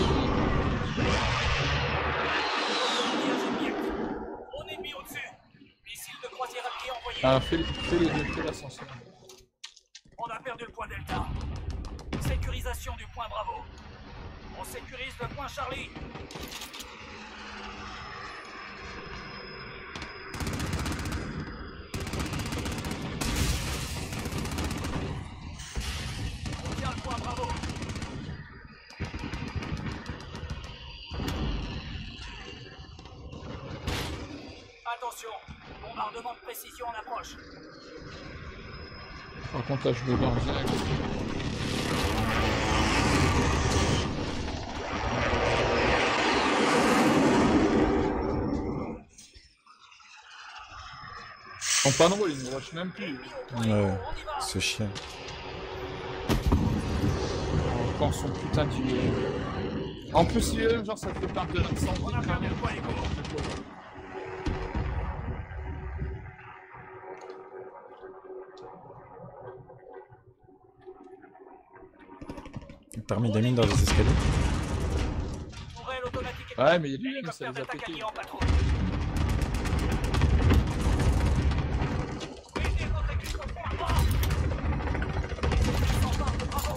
Speaker 4: On est mis au-dessus. Missile de croisière allié envoyé.
Speaker 7: Ah, fais les deux, fais l'ascenseur.
Speaker 4: On a perdu le point Delta. Sécurisation du point Bravo. On sécurise le point Charlie. On tient le point Bravo. Attention, bombardement de précision en approche.
Speaker 7: Par contre, là, je me barre direct. Ils sont pas nombreux, ils ne rushent même plus.
Speaker 1: Ouais, ce chien.
Speaker 7: Encore son putain d'IEM. En plus, l'IEM, genre, ça te fait perdre de l'accent.
Speaker 4: On a perdu le point Echo.
Speaker 1: T'as remis des mines dans les escaliers?
Speaker 4: Tourelle automatique et
Speaker 7: Ouais, mais il y a l'IEM, ça
Speaker 4: hélicoptère
Speaker 7: les a
Speaker 4: d'attaque
Speaker 7: pétés.
Speaker 4: allié en patrouille. Aidez votre équipe au point bas. Ils s'emparent de Bravo.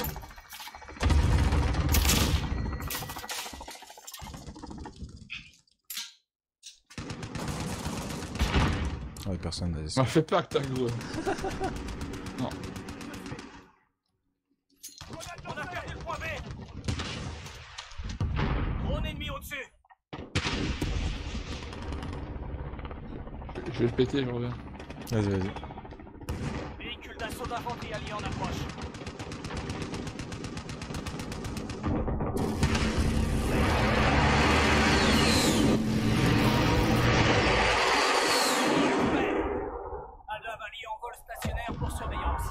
Speaker 1: Ouais, personne n'a
Speaker 7: M'a fait peur que t'as gros. Non.
Speaker 4: On a perdu le point B. Drone ennemi au-dessus.
Speaker 7: Je vais le péter, je reviens.
Speaker 1: Vas-y, vas-y.
Speaker 4: Véhicule d'assaut d'infanterie allié en approche. Adav allié en vol stationnaire pour surveillance.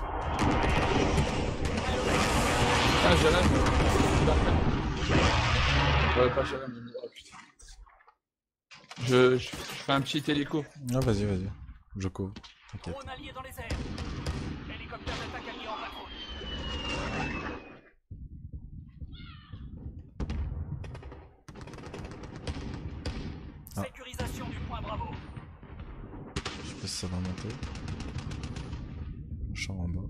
Speaker 7: Ah, Jalan. Ouais, pas Jalan, mais... Oh putain. Je fais un petit hélico.
Speaker 1: Ah, vas-y, vas-y. Je couvre. T'inquiète.
Speaker 4: Drone allié dans les airs. Hélicoptère d'attaque allié en patrouille.
Speaker 1: Ah.
Speaker 4: Sécurisation du point Bravo.
Speaker 1: Je sais pas si ça va monter. Un char en bas.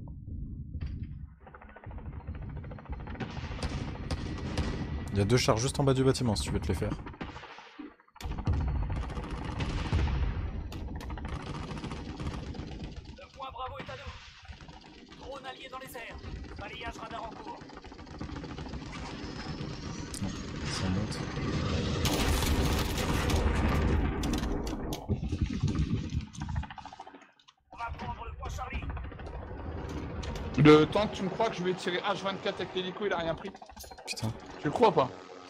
Speaker 1: Il y a 2 chars juste en bas du bâtiment si tu veux te les faire.
Speaker 4: Le point Bravo est à nous. Drone allié dans les airs. Balayage radar en cours.
Speaker 1: Non, ça monte.
Speaker 4: On va prendre le point Charlie.
Speaker 7: Le temps que tu me crois que je vais tirer H24 avec l'hélico, il a rien pris.
Speaker 1: Putain.
Speaker 7: Tu le crois pas?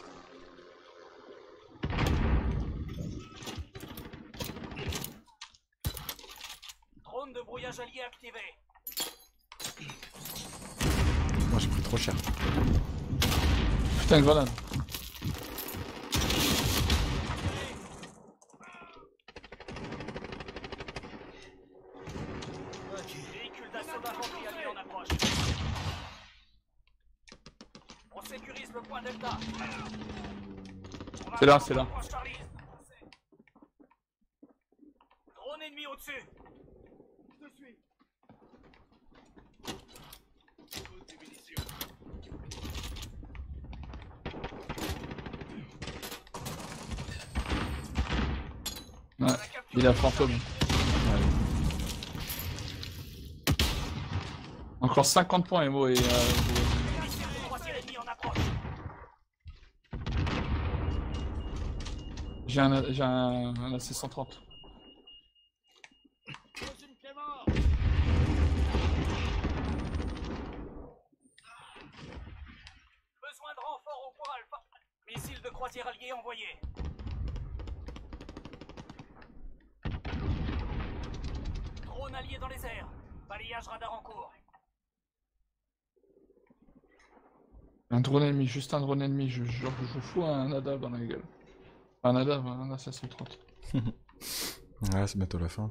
Speaker 4: Drone de brouillage allié activé.
Speaker 1: Moi j'ai pris trop cher.
Speaker 7: Putain, grenade.
Speaker 4: Véhicule d'assaut d'infanterie allié en approche. On sécurise le point Delta.
Speaker 7: C'est là, c'est là.
Speaker 4: Point Charlie. Drone ennemi au-dessus. Je te suis.
Speaker 7: Ouais, il a fantôme. Encore 50 points, Emo, et...
Speaker 4: Troisième ennemi en approche.
Speaker 7: J'ai un AC-130.
Speaker 4: Besoin de renfort au point Alpha. Missile de croisière allié envoyé. Drone allié dans les airs. Balayage radar en cours.
Speaker 7: Un drone ennemi, juste un drone ennemi, je vous fous un ADAV dans la gueule. Un ADAV, un AC-130.
Speaker 1: Ouais, c'est bientôt la fin.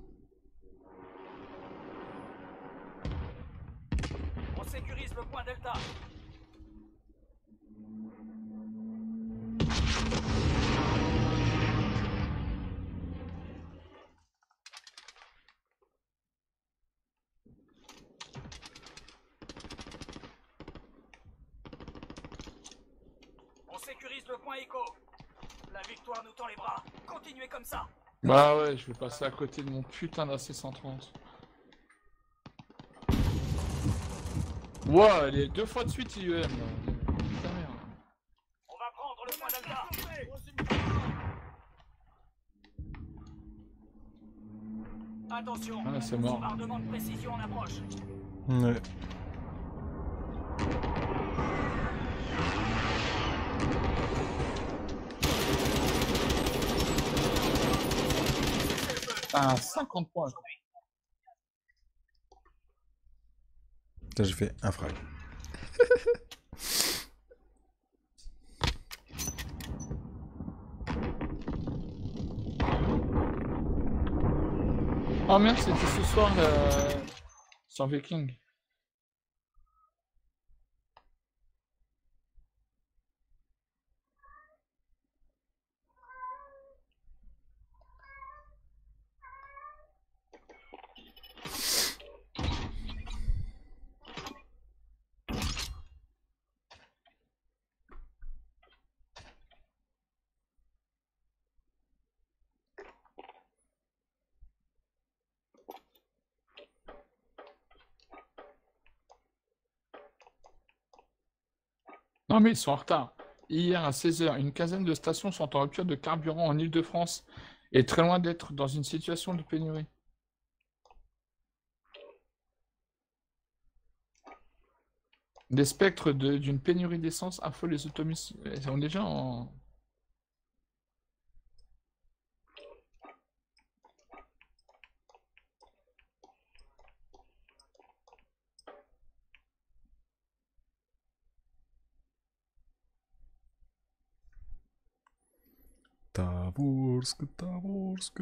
Speaker 4: On sécurise le point Delta. On sécurise le point Echo. La victoire nous tend les bras. Continuez comme ça.
Speaker 7: Bah ouais, je vais passer à côté de mon putain d'AC-130. Ouah, elle est 2 fois de suite IUM. Putain merde.
Speaker 4: On va prendre le point Delta. Attention,
Speaker 7: Ah, c'est mort.
Speaker 4: bombardement de précision en approche.
Speaker 1: Ouais.
Speaker 7: Ah, 50 points.
Speaker 1: Putain, j'ai fait un frag.
Speaker 7: Oh merde, c'était ce soir sur Viking. Non mais ils sont en retard. Hier à 16h, une quinzaine de stations sont en rupture de carburant en Île-de-France est très loin d'être dans une situation de pénurie. Des spectres d'une pénurie d'essence affolent les automobilistes. Ils sont déjà en...
Speaker 1: Taborsk, Taborsk.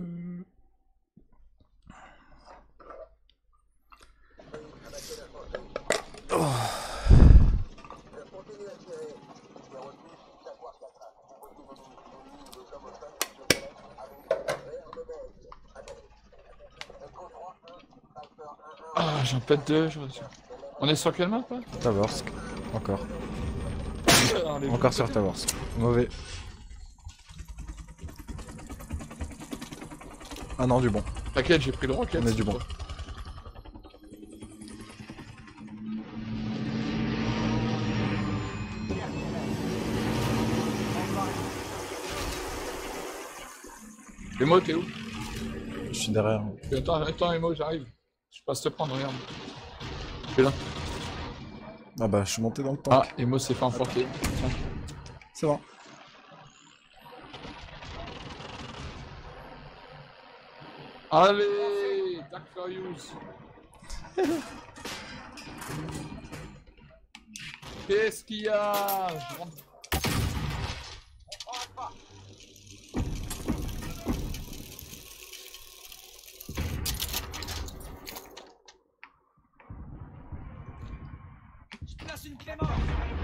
Speaker 7: Ah, j'en pète deux. On est sur quelle map, hein?
Speaker 1: Taborsk. Encore.
Speaker 7: Ah, les
Speaker 1: Encore sur Taborsk. Mauvais. Ah non, du bon.
Speaker 7: T'inquiète, j'ai pris le rocket.
Speaker 1: On est du bon.
Speaker 7: Emo, t'es où?
Speaker 1: Je suis derrière.
Speaker 7: Attends, Emo, j'arrive. Je passe te prendre, regarde. Je suis là.
Speaker 1: Ah bah, je suis monté dans le tank.
Speaker 7: Ah, Emo s'est fait enforcer. Tiens.
Speaker 1: C'est bon.
Speaker 7: Allez, Dark Furious. Qu'est-ce qu'il y a? Je rentre.
Speaker 4: Je place une clé mort.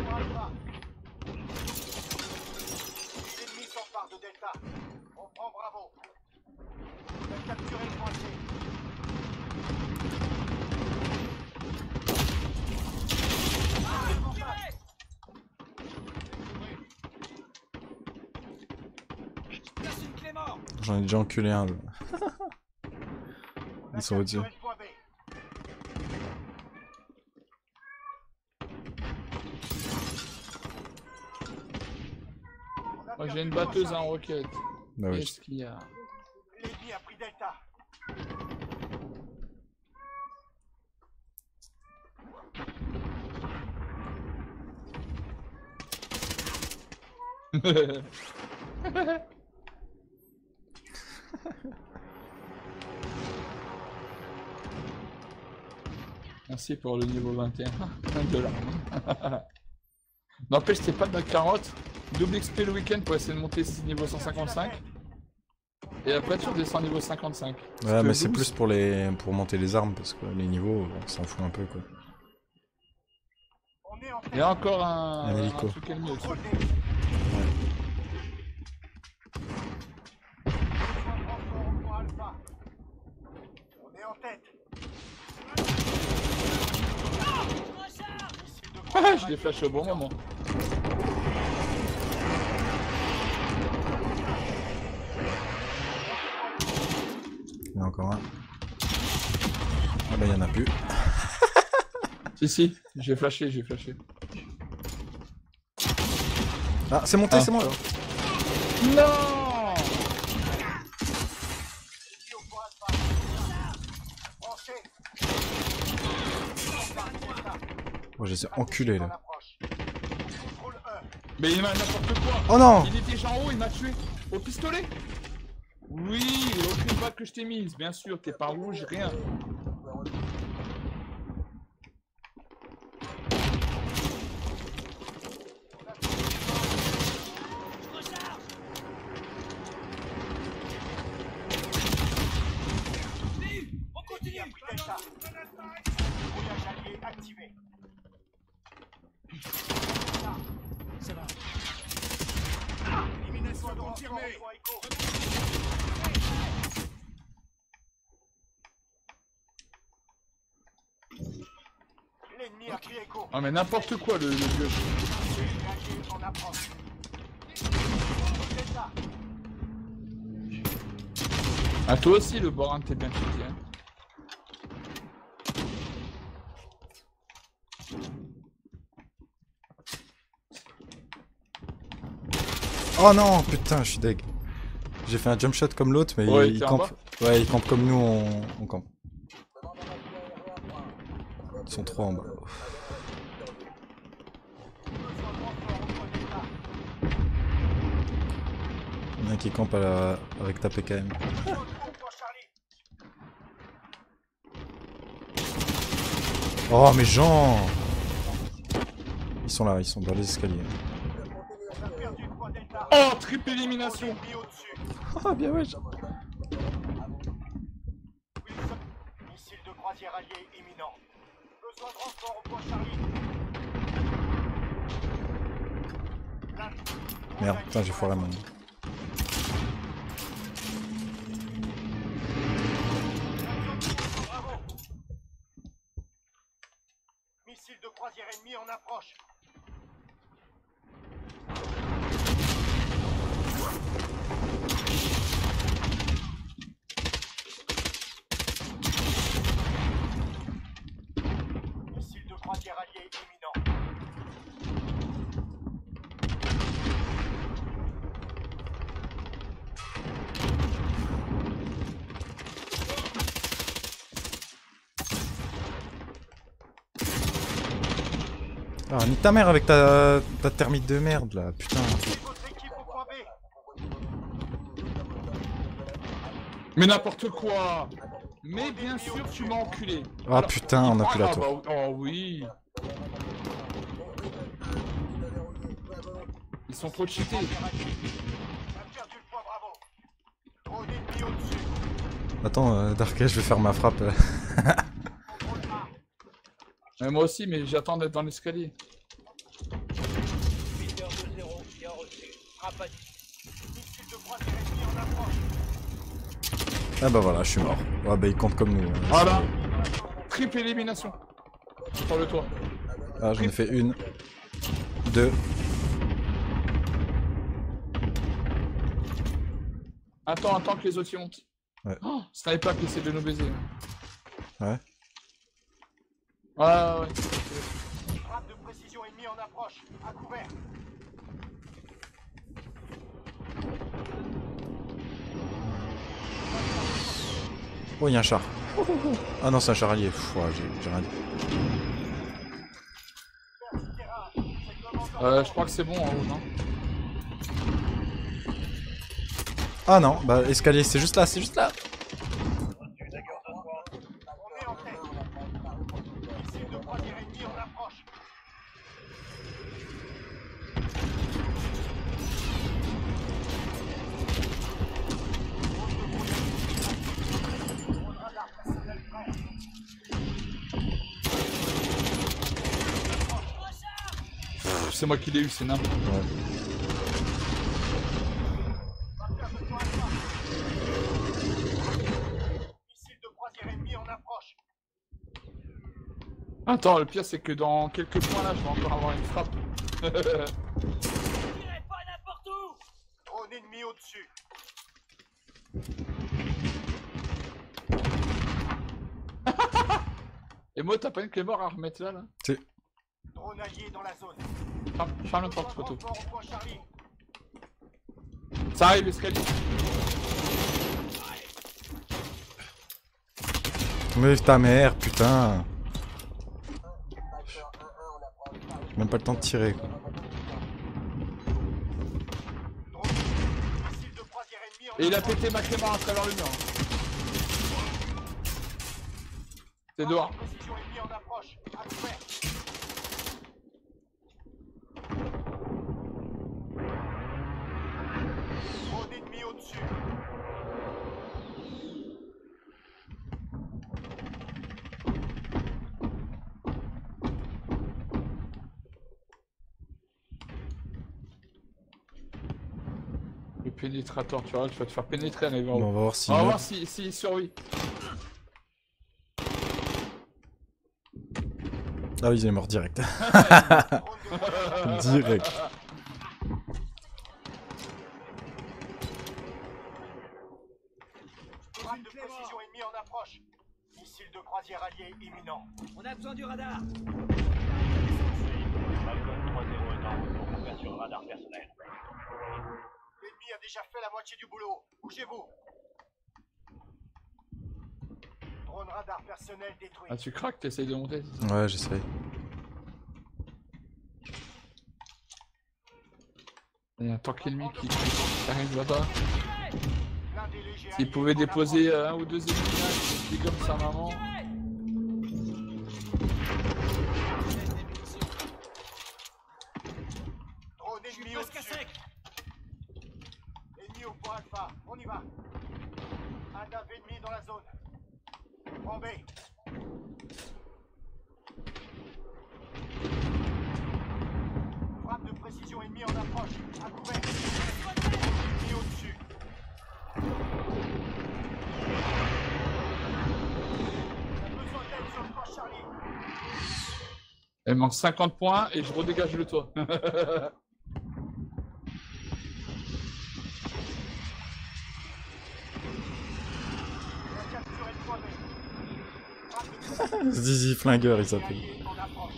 Speaker 3: Les ennemis s'emparent de Delta. On prend Bravo. On a capturé le point C.
Speaker 4: Je place une clé mort.
Speaker 1: J'en ai déjà enculé un. Là. Ils sont au-dessus.
Speaker 3: Capturé le point B.
Speaker 7: Moi j'ai une batteuse en roquette.
Speaker 1: Bah oui.
Speaker 7: Qu'est-ce qu'il y a?
Speaker 3: L'ennemi a pris Delta.
Speaker 7: Merci pour le niveau 21 de l'arme. N'empêche, c'est pas de la carotte. Double XP le week-end pour essayer de monter niveau 155. Et après tu redescends niveau 55.
Speaker 1: Ouais, mais c'est
Speaker 7: 12,
Speaker 1: plus pour monter les armes parce que les niveaux, on s'en fout un peu quoi.
Speaker 3: On est en
Speaker 7: il y a encore un
Speaker 1: hélico.
Speaker 7: truc ennemi au-dessus.
Speaker 3: On est en tête.
Speaker 7: Ah, je l'ai flashé au bon moment.
Speaker 1: Il y en a encore un. Ah bah il y en a plus.
Speaker 7: Si, j'ai flashé,
Speaker 1: Ah, c'est monté, c'est moi là.
Speaker 7: Non!
Speaker 1: Oh, je les ai enculés là.
Speaker 7: Mais il m'a n'importe quoi!
Speaker 1: Oh non!
Speaker 7: Il était déjà en haut, il m'a tué! Au pistolet! Oui, aucune balle que je t'ai mise, bien sûr, t'es pas rouge, rien.
Speaker 4: On continue.
Speaker 3: Delta. Brouillage allié activé.
Speaker 4: Ça va.
Speaker 3: Élimination confirmée. L'ennemi a pris Echo.
Speaker 7: Ah mais n'importe quoi le vieux.
Speaker 3: Allié en approche. Delta.
Speaker 7: Ah toi aussi le Borin t'es bien checké hein.
Speaker 1: Oh non, putain, je suis deg. J'ai fait un jump shot comme l'autre, mais
Speaker 7: Ouais,
Speaker 1: il
Speaker 7: t'es en
Speaker 1: campe. Ouais, il campe comme nous, on campe. Ils sont trop en bas. Il y en a un qui campe avec ta PKM. Oh, mais Jean! Ils sont là, ils sont dans les escaliers.
Speaker 7: Oh, triple élimination.
Speaker 1: Oh, bien ouais.
Speaker 3: Missile de croisière allié imminent. Besoin de renfort au point Charlie.
Speaker 1: Merde, putain, j'ai foiré mon...
Speaker 3: Bravo. Missile de croisière ennemi en approche. Missile de croisière allié imminent.
Speaker 1: Ah, nique ta mère avec ta thermite de merde là, putain.
Speaker 3: Votre équipe au point B.
Speaker 7: Mais n'importe quoi. Mais bien sûr, tu m'as enculé.
Speaker 1: Ah putain, on a plus la
Speaker 7: Ah,
Speaker 1: tour.
Speaker 7: bah, oh oui. Ils sont trop cheatés.
Speaker 3: On a perdu le point, bravo. Drone ennemi au-dessus.
Speaker 1: Attends, Darkey, je vais faire ma frappe.
Speaker 7: Mais moi aussi, mais j'attends d'être dans l'escalier.
Speaker 4: 8h20, bien reçu. Frappe à 10.
Speaker 3: Missile de croisière ennemi en approche.
Speaker 1: Ah bah voilà, je suis mort. Ouais bah il compte comme nous. Hein.
Speaker 7: Voilà. Triple élimination. Sur le toit.
Speaker 1: Ah j'en ai fait une. Deux.
Speaker 7: Attends que les autres y montent.
Speaker 1: Ouais.
Speaker 7: Oh, Sniper qui essaie de nous baiser.
Speaker 1: Ouais.
Speaker 7: Ouais.
Speaker 3: Frappe de précision ennemie en approche. À couvert.
Speaker 1: Oh y'a un char. Ah non c'est un char allié. Pff, ouais, j'ai rien dit.
Speaker 7: Je crois que c'est bon en haut, non?
Speaker 1: Ah non, bah escalier, c'est juste là, c'est juste là.
Speaker 3: On est en tête. Missile de croisière ennemi en approche.
Speaker 7: C'est moi qui l'ai eu, c'est n'importe quoi.
Speaker 3: Missile de croisière ennemi en approche.
Speaker 7: Attends, le pire c'est que dans quelques points là, je vais encore avoir une frappe.
Speaker 4: Tirez pas n'importe où.
Speaker 3: Drone ennemi au-dessus.
Speaker 7: Et moi, t'as pas une clé mort à remettre là, là?
Speaker 1: Si.
Speaker 3: Drone allié dans la zone.
Speaker 7: Ferme le porte photo.
Speaker 3: Renfort au point Charlie.
Speaker 7: Ça arrive, escalier.
Speaker 1: Mais ta mère, putain. J'ai même pas le temps de tirer quoi.
Speaker 3: Missile de croisière ennemi en
Speaker 7: Et il a
Speaker 3: approche.
Speaker 7: pété ma clé mort à travers le mur. C'est dehors.
Speaker 3: Précision ennemie en approche. À couvert. Drone ennemi au-dessus.
Speaker 7: Le pénétrateur, tu vois, tu vas te faire pénétrer en arrivant.
Speaker 1: Bon, on va voir si.
Speaker 7: On va voir s'il survit.
Speaker 1: Ah oui, il est mort direct.
Speaker 3: Drone de croisière.
Speaker 1: Direct.
Speaker 3: Frappe de précision ennemie en approche. Missile de croisière allié imminent.
Speaker 4: On a besoin du radar.
Speaker 3: L'ennemi L'ennemi a déjà fait la moitié du boulot. Bougez-vous. Drone radar personnel détruit.
Speaker 7: Ah, tu craques, t'essayes de monter.
Speaker 1: Ouais, j'essaye.
Speaker 7: Il y a un tank ennemi qui arrive là-bas.
Speaker 3: L'un des légers
Speaker 7: S'il
Speaker 3: alliés
Speaker 7: pouvait
Speaker 3: en
Speaker 7: déposer un ou deux ennemis là, qui comme sa maman.
Speaker 3: Drone ennemi au-dessus. Ennemi au point alpha. On y va. Un DAV ennemi dans la zone. En B. Frappe de précision ennemie en approche. À couvert. Ennemi au-dessus. On a besoin d'aide sur le point Charlie.
Speaker 7: Il manque 50 points et je redégage le toit.
Speaker 3: On a capturé le point B. Frappe de précision
Speaker 1: Zizi Flingueur, il s'appelle.
Speaker 3: alliée en approche.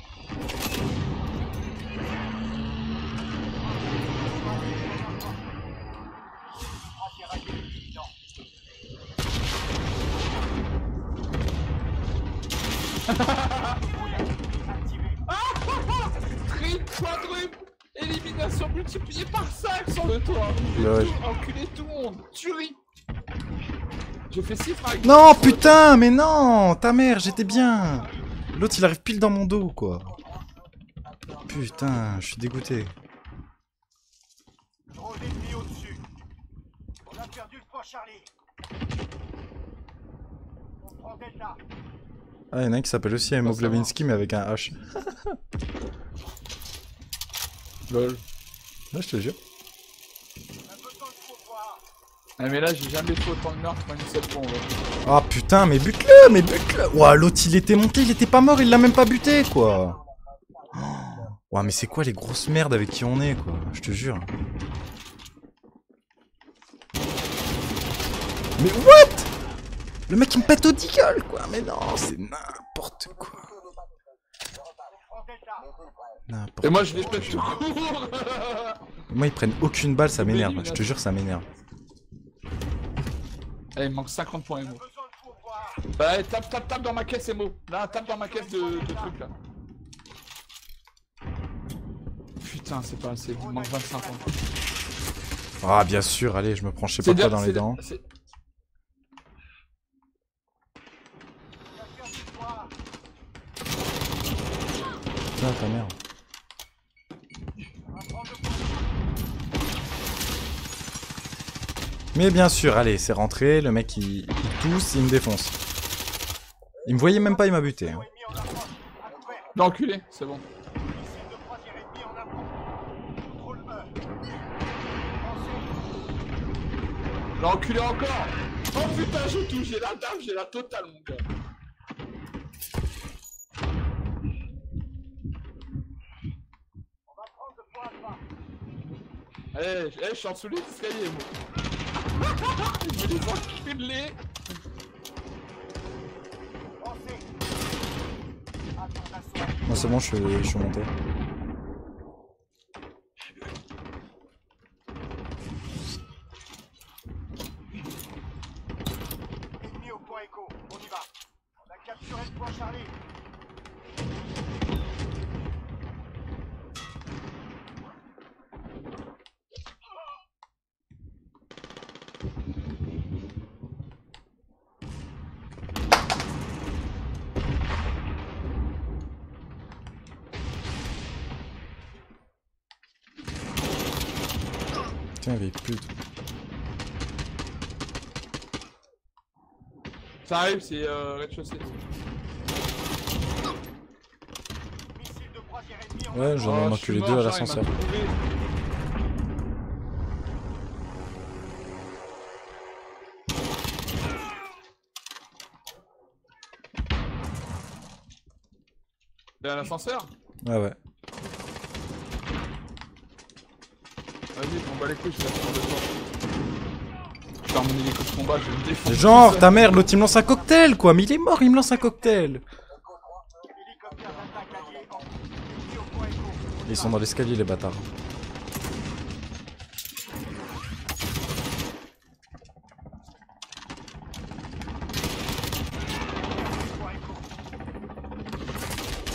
Speaker 7: Quadruple élimination multipliée par 5 sur le toit.
Speaker 1: Lol.
Speaker 7: J'ai tout enculé tout le monde. Tuerie. J'ai fait 6 frags.
Speaker 1: Non, putain, mais non, ta mère, j'étais bien. L'autre, il arrive pile dans mon dos, quoi. Putain, je suis dégoûté.
Speaker 3: Drone ennemi au-dessus. On a perdu le point Charlie. On prend Delta.
Speaker 1: Ah, y'en a un qui s'appelle aussi Hemoglobinski, mais avec un H.
Speaker 7: Lol.
Speaker 1: Là, je te jure.
Speaker 3: On a besoin de pouvoir.
Speaker 7: Ah, mais là, j'ai jamais fait autant de meurtres, même 7 bombes.
Speaker 1: Ah putain, mais bute-le, mais bute-le. Ouah, l'autre, il était monté, il était pas mort, il l'a même pas buté, quoi. Ouah, mais c'est quoi les grosses merdes avec qui on est, quoi. Je te jure. Mais what? Le mec, il me pète au deagle, quoi. Mais non, c'est n'importe quoi.
Speaker 3: On prend Delta.
Speaker 1: N'importe
Speaker 7: Et moi, je les pète tout court.
Speaker 1: Moi, ils prennent aucune balle, ça m'énerve. Je te jure, ça m'énerve.
Speaker 7: Eh, il me manque 50 points, Emo.
Speaker 3: Besoin de pouvoir.
Speaker 7: Bah, tape dans ma caisse, Emo. Là, tape dans ma caisse de trucs, là. Putain, c'est pas assez, il me manque 25 points.
Speaker 1: Ah, bien sûr, allez, je me prends je sais pas quoi dans les dents. Ah, ta merde. Mais bien sûr, allez, c'est rentré, le mec il tousse, il me défonce. Il me voyait même pas, il m'a buté. Hein.
Speaker 7: L'enculé, c'est bon. L'enculé encore. Oh putain, je touche, j'ai la dame, j'ai la totale, mon gars. Eh, je suis en dessous des escaliers, moi. Je vais les enculer.
Speaker 1: Moi c'est bon, je suis monté.
Speaker 3: Ennemi au point écho, on y va. On a capturé le point Charlie.
Speaker 1: Tiens, il y avait plus de...
Speaker 7: Ça arrive, c'est rez-de-chaussée.
Speaker 1: Ouais, j'en ai enculé deux à l'ascenseur.
Speaker 7: T'es à l'ascenseur?
Speaker 1: Ouais, ouais.
Speaker 7: Vas-y, on bat les couilles, je vais attendre de toi. Je vais emmener les coups de combat, je vais me défoncer.
Speaker 1: Genre, ta mère, l'autre il me lance un cocktail, quoi. Mais il est mort, il me lance un cocktail. Ils sont dans l'escalier, les bâtards.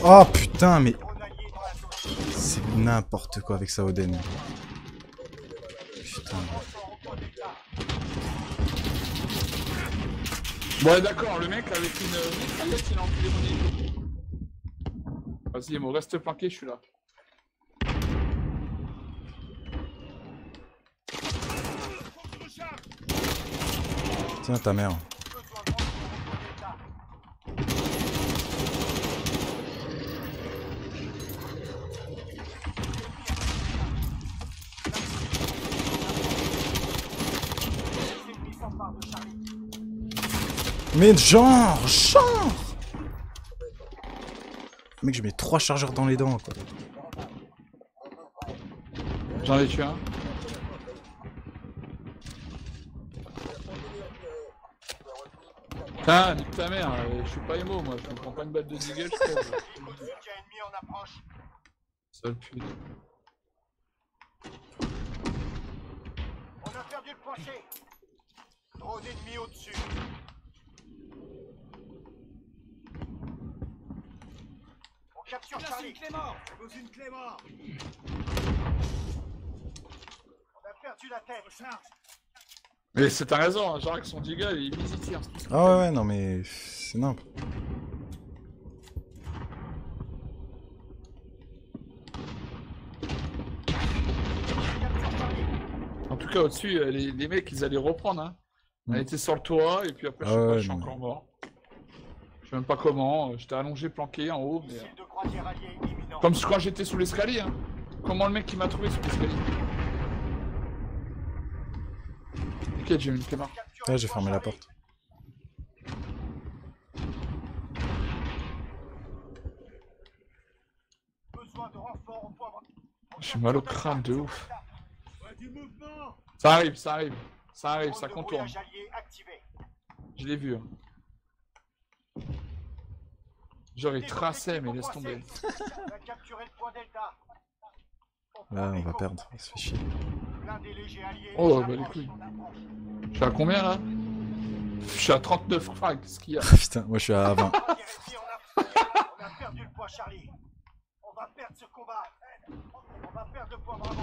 Speaker 1: Oh putain, mais... C'est n'importe quoi avec ça, Oden. Putain.
Speaker 7: Bon, d'accord, le mec avec une mitraillette, il a enculé mon équipe. Vas-y, Emo, reste planqué, je suis là.
Speaker 1: Tiens ta mère. Mais genre Mec, je mets 3 chargeurs dans les dents, quoi.
Speaker 7: J'en ai tué un. Putain, nique ta mère, je suis pas émo, moi, je me prends pas une balle de deagle, je crève. Sale pute.
Speaker 3: On a perdu le plancher. Drone ennemi au-dessus. On capture Charlie. Pose une clé mort. On a perdu la tête.
Speaker 7: Mais c'est ta raison, hein, genre avec son deagle, il mise, il tire.
Speaker 1: Ah ouais, ouais, non mais... C'est n'importe.
Speaker 7: En tout cas, au-dessus, les mecs, ils allaient reprendre, hein. On était sur le toit, et puis après, je sais pas, je suis encore mort. Je sais même pas comment, j'étais allongé, planqué en haut, mais... Comme quand j'étais sous l'escalier, hein. Comment le mec qui m'a trouvé sous l'escalier? Ok, j'ai mis une clé.
Speaker 1: Ouais, j'ai fermé la porte.
Speaker 7: J'ai mal au crâne de ouf. Ça arrive, ça arrive. Ça arrive, ça contourne. Je l'ai vu. Hein. Genre il traçait, mais laisse tomber.
Speaker 1: Là, on va perdre, on se fait chier.
Speaker 7: Oh, bah les couilles. Je suis à combien là? Je suis à 39 frags, qu'est-ce qu'il y a?
Speaker 1: Putain, moi je suis à 20.
Speaker 3: On a perdu le point Charlie. On va perdre ce combat. On va perdre le point Bravo.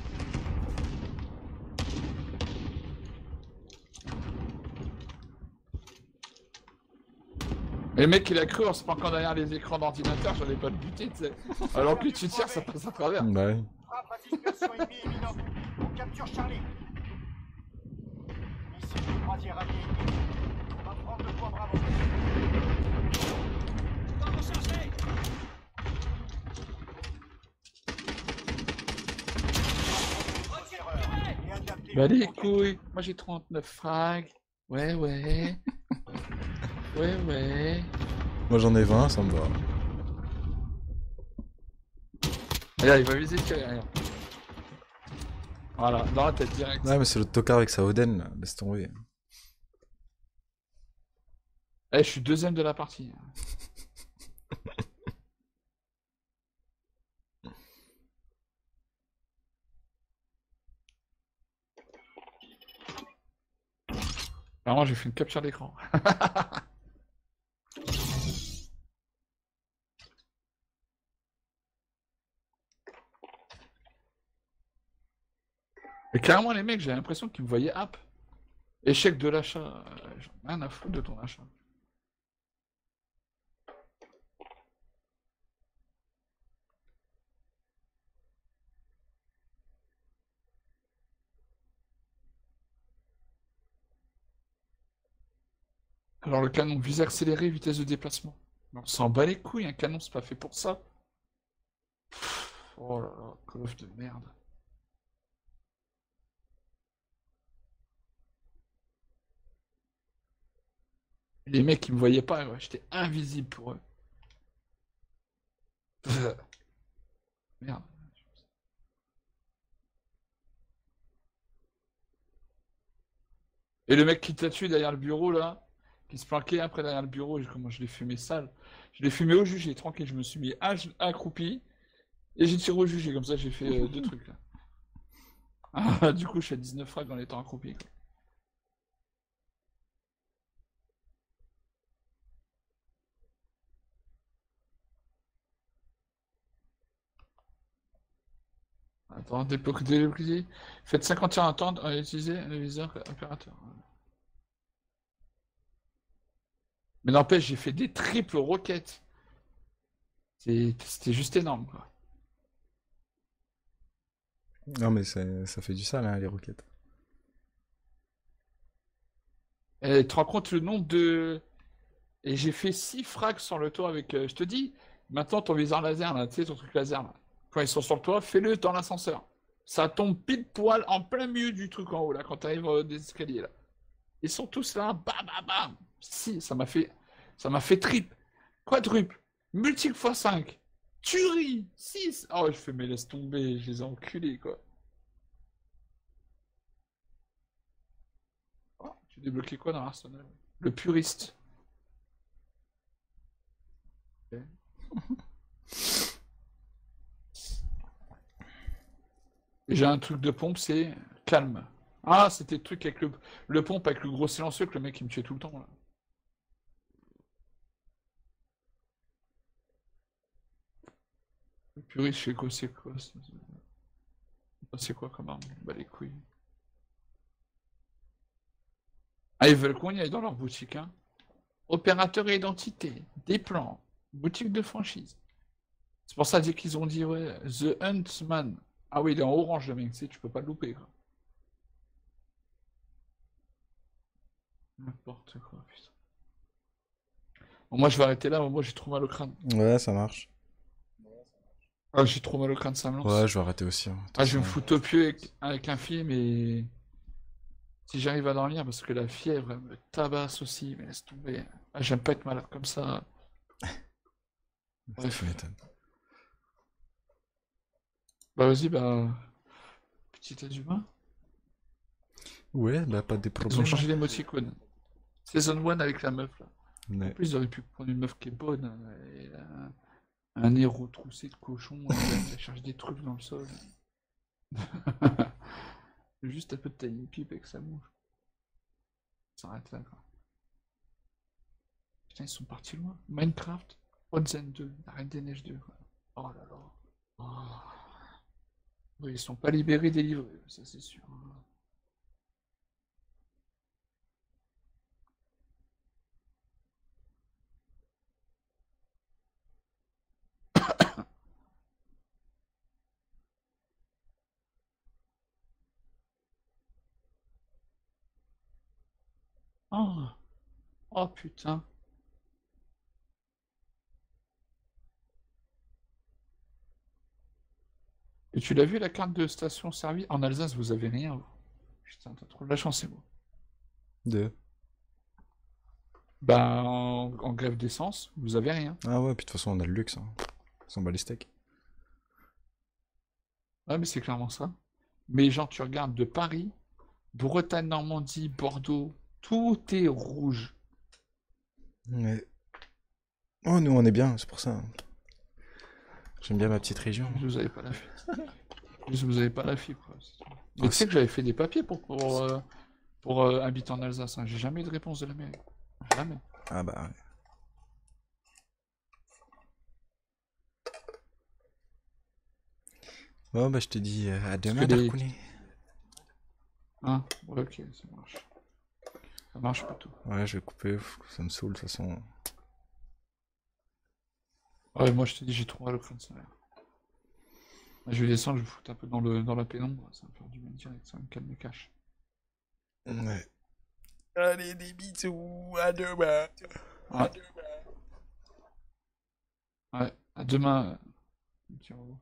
Speaker 7: Mais le mec il a cru en se planquant derrière les écrans d'ordinateur, j'allais pas le buter, tu sais. Alors que tu tires, ça passe à travers.
Speaker 1: Bah oui.
Speaker 3: Frappe à dispersion ennemie imminente. On capture Charlie. Missile de croisière allié ennemi. On va prendre le point Bravo.
Speaker 4: On va recharger.
Speaker 7: Bah les couilles, moi j'ai 39 frags. Ouais, ouais. Ouais, ouais.
Speaker 1: Moi j'en ai 20, ça me va.
Speaker 7: Regarde, il va viser tirer, regarde. Voilà, dans la tête direct.
Speaker 1: Ouais, mais c'est le tocard avec sa Oden, là. Laisse tomber.
Speaker 7: Eh, je suis deuxième de la partie. Alors, j'ai fait une capture d'écran. Mais carrément, les mecs, j'ai l'impression qu'ils me voyaient app. Échec de l'achat. J'en ai rien à foutre de ton achat. Alors le canon, visée accélérée, vitesse de déplacement. Mais on s'en bat les couilles, un canon c'est pas fait pour ça. Oh là là, Call of de merde. Les mecs ils me voyaient pas, ouais, j'étais invisible pour eux. Merde. Et le mec qui t'a tué derrière le bureau là, qui se planquait après derrière le bureau, comment je l'ai fumé sale. Je l'ai fumé au jugé, tranquille, je me suis mis accroupi et j'ai tiré au jugé, comme ça j'ai fait deux trucs là. Ah, du coup je suis à 19 frags en étant accroupi. Quoi. Attends, débloquer. Faites 50 tirs à temps à utiliser le viseur opérateur. Mais n'empêche, j'ai fait des triples roquettes. C'était juste énorme, quoi.
Speaker 1: Non, mais ça fait du sale, hein, les roquettes.
Speaker 7: Et tu te rends compte le nombre de... Et j'ai fait 6 frags sur le toit avec... je te dis, maintenant ton viseur laser, là, tu sais, ton truc laser, là. Quand ils sont sur le toit, fais-le dans l'ascenseur. Ça tombe pile poil en plein milieu du truc en haut, là, quand tu arrives des escaliers, là. Ils sont tous là, bam, bam, bam. Si, ça m'a fait triple, quadruple, multiple x 5, tuerie, 6. Oh, je fais, mais laisse tomber, je les ai enculés, quoi. Oh, tu débloquais quoi dans l'arsenal? Le puriste. Ok. Et j'ai un truc de pompe, c'est calme. Ah, c'était le truc avec le pompe avec le gros silencieux que le mec il me tuait tout le temps, là. Le puriste, je sais quoi, c'est quoi? C'est quoi comme arme? Bah les couilles. Ah, ils veulent qu'on y aille dans leur boutique, hein. Opérateur et identité, des plans, boutique de franchise. C'est pour ça qu'ils ont dit, ouais, The Huntsman. Ah oui, il est en orange, le mec, tu sais, tu peux pas le louper, quoi. N'importe quoi, putain. Bon, moi, je vais arrêter là, moi, j'ai trop mal au crâne.
Speaker 1: Ouais, ça marche.
Speaker 7: Ah, j'ai trop mal au crâne, ça me lance.
Speaker 1: Ouais, je vais arrêter aussi, hein.
Speaker 7: Ah, je vais me foutre au pieu avec un film et... Si j'arrive à dormir, parce que la fièvre, elle me tabasse aussi, mais laisse tomber. Ah, j'aime pas être malade comme ça. Bref.
Speaker 1: Tu m'étonnes.
Speaker 7: Bah vas-y, bah... Petit être humain.
Speaker 1: Ouais, bah pas des
Speaker 7: Ils
Speaker 1: problèmes.
Speaker 7: ont changé l'émoticône. Season 1 avec la meuf, là.
Speaker 1: Ouais.
Speaker 7: En plus, ils auraient pu prendre une meuf qui est bonne. Elle a un nez retroussé de cochon, elle cherche des trucs dans le sol. Juste un peu de tiny pipe avec sa mouche. Ça s'arrête là, quoi. Putain, ils sont partis loin. Minecraft, Hotzen 2, la Reine des Neiges 2. Quoi. Oh là là. Oh. Oui, ils sont pas libérés, délivrés, ça c'est sûr. Oh, oh putain. Et tu l'as vu la carte de station service? En Alsace, vous avez rien, vous. Putain, t'as trop de la chance, c'est bon.
Speaker 1: Deux.
Speaker 7: Bah, en grève d'essence, vous avez rien.
Speaker 1: Ah ouais, puis de toute façon, on a le luxe, hein. On s'en bat les steaks.
Speaker 7: Ouais, mais c'est clairement ça. Mais genre, tu regardes de Paris, Bretagne, Normandie, Bordeaux, tout est rouge.
Speaker 1: Ouais. Oh, nous, on est bien, c'est pour ça. J'aime bien ma petite région.
Speaker 7: Vous avez pas la fibre. Vous avez pas la fibre. Quoi. Mais
Speaker 1: Ah,
Speaker 7: tu sais que j'avais fait des papiers pour habiter en Alsace. Hein. J'ai jamais eu de réponse de la mairie. Jamais.
Speaker 1: Ah bah ouais. Bon bah je te dis à demain,
Speaker 7: que les-
Speaker 1: Darkounet.
Speaker 7: Hein? Ouais, ok, ça marche. Ça marche pas tout.
Speaker 1: Ouais, je vais couper, ça me saoule de toute façon.
Speaker 7: Ouais, moi je te dis, j'ai trop mal au crâne, ça va. Je vais descendre, je vais me foutre un peu dans la pénombre. Ça va me faire du bien direct, ça va me calmer cash.
Speaker 1: Ouais. Allez, des bisous, à demain.
Speaker 7: Ouais. Ouais, à demain. Petit robot.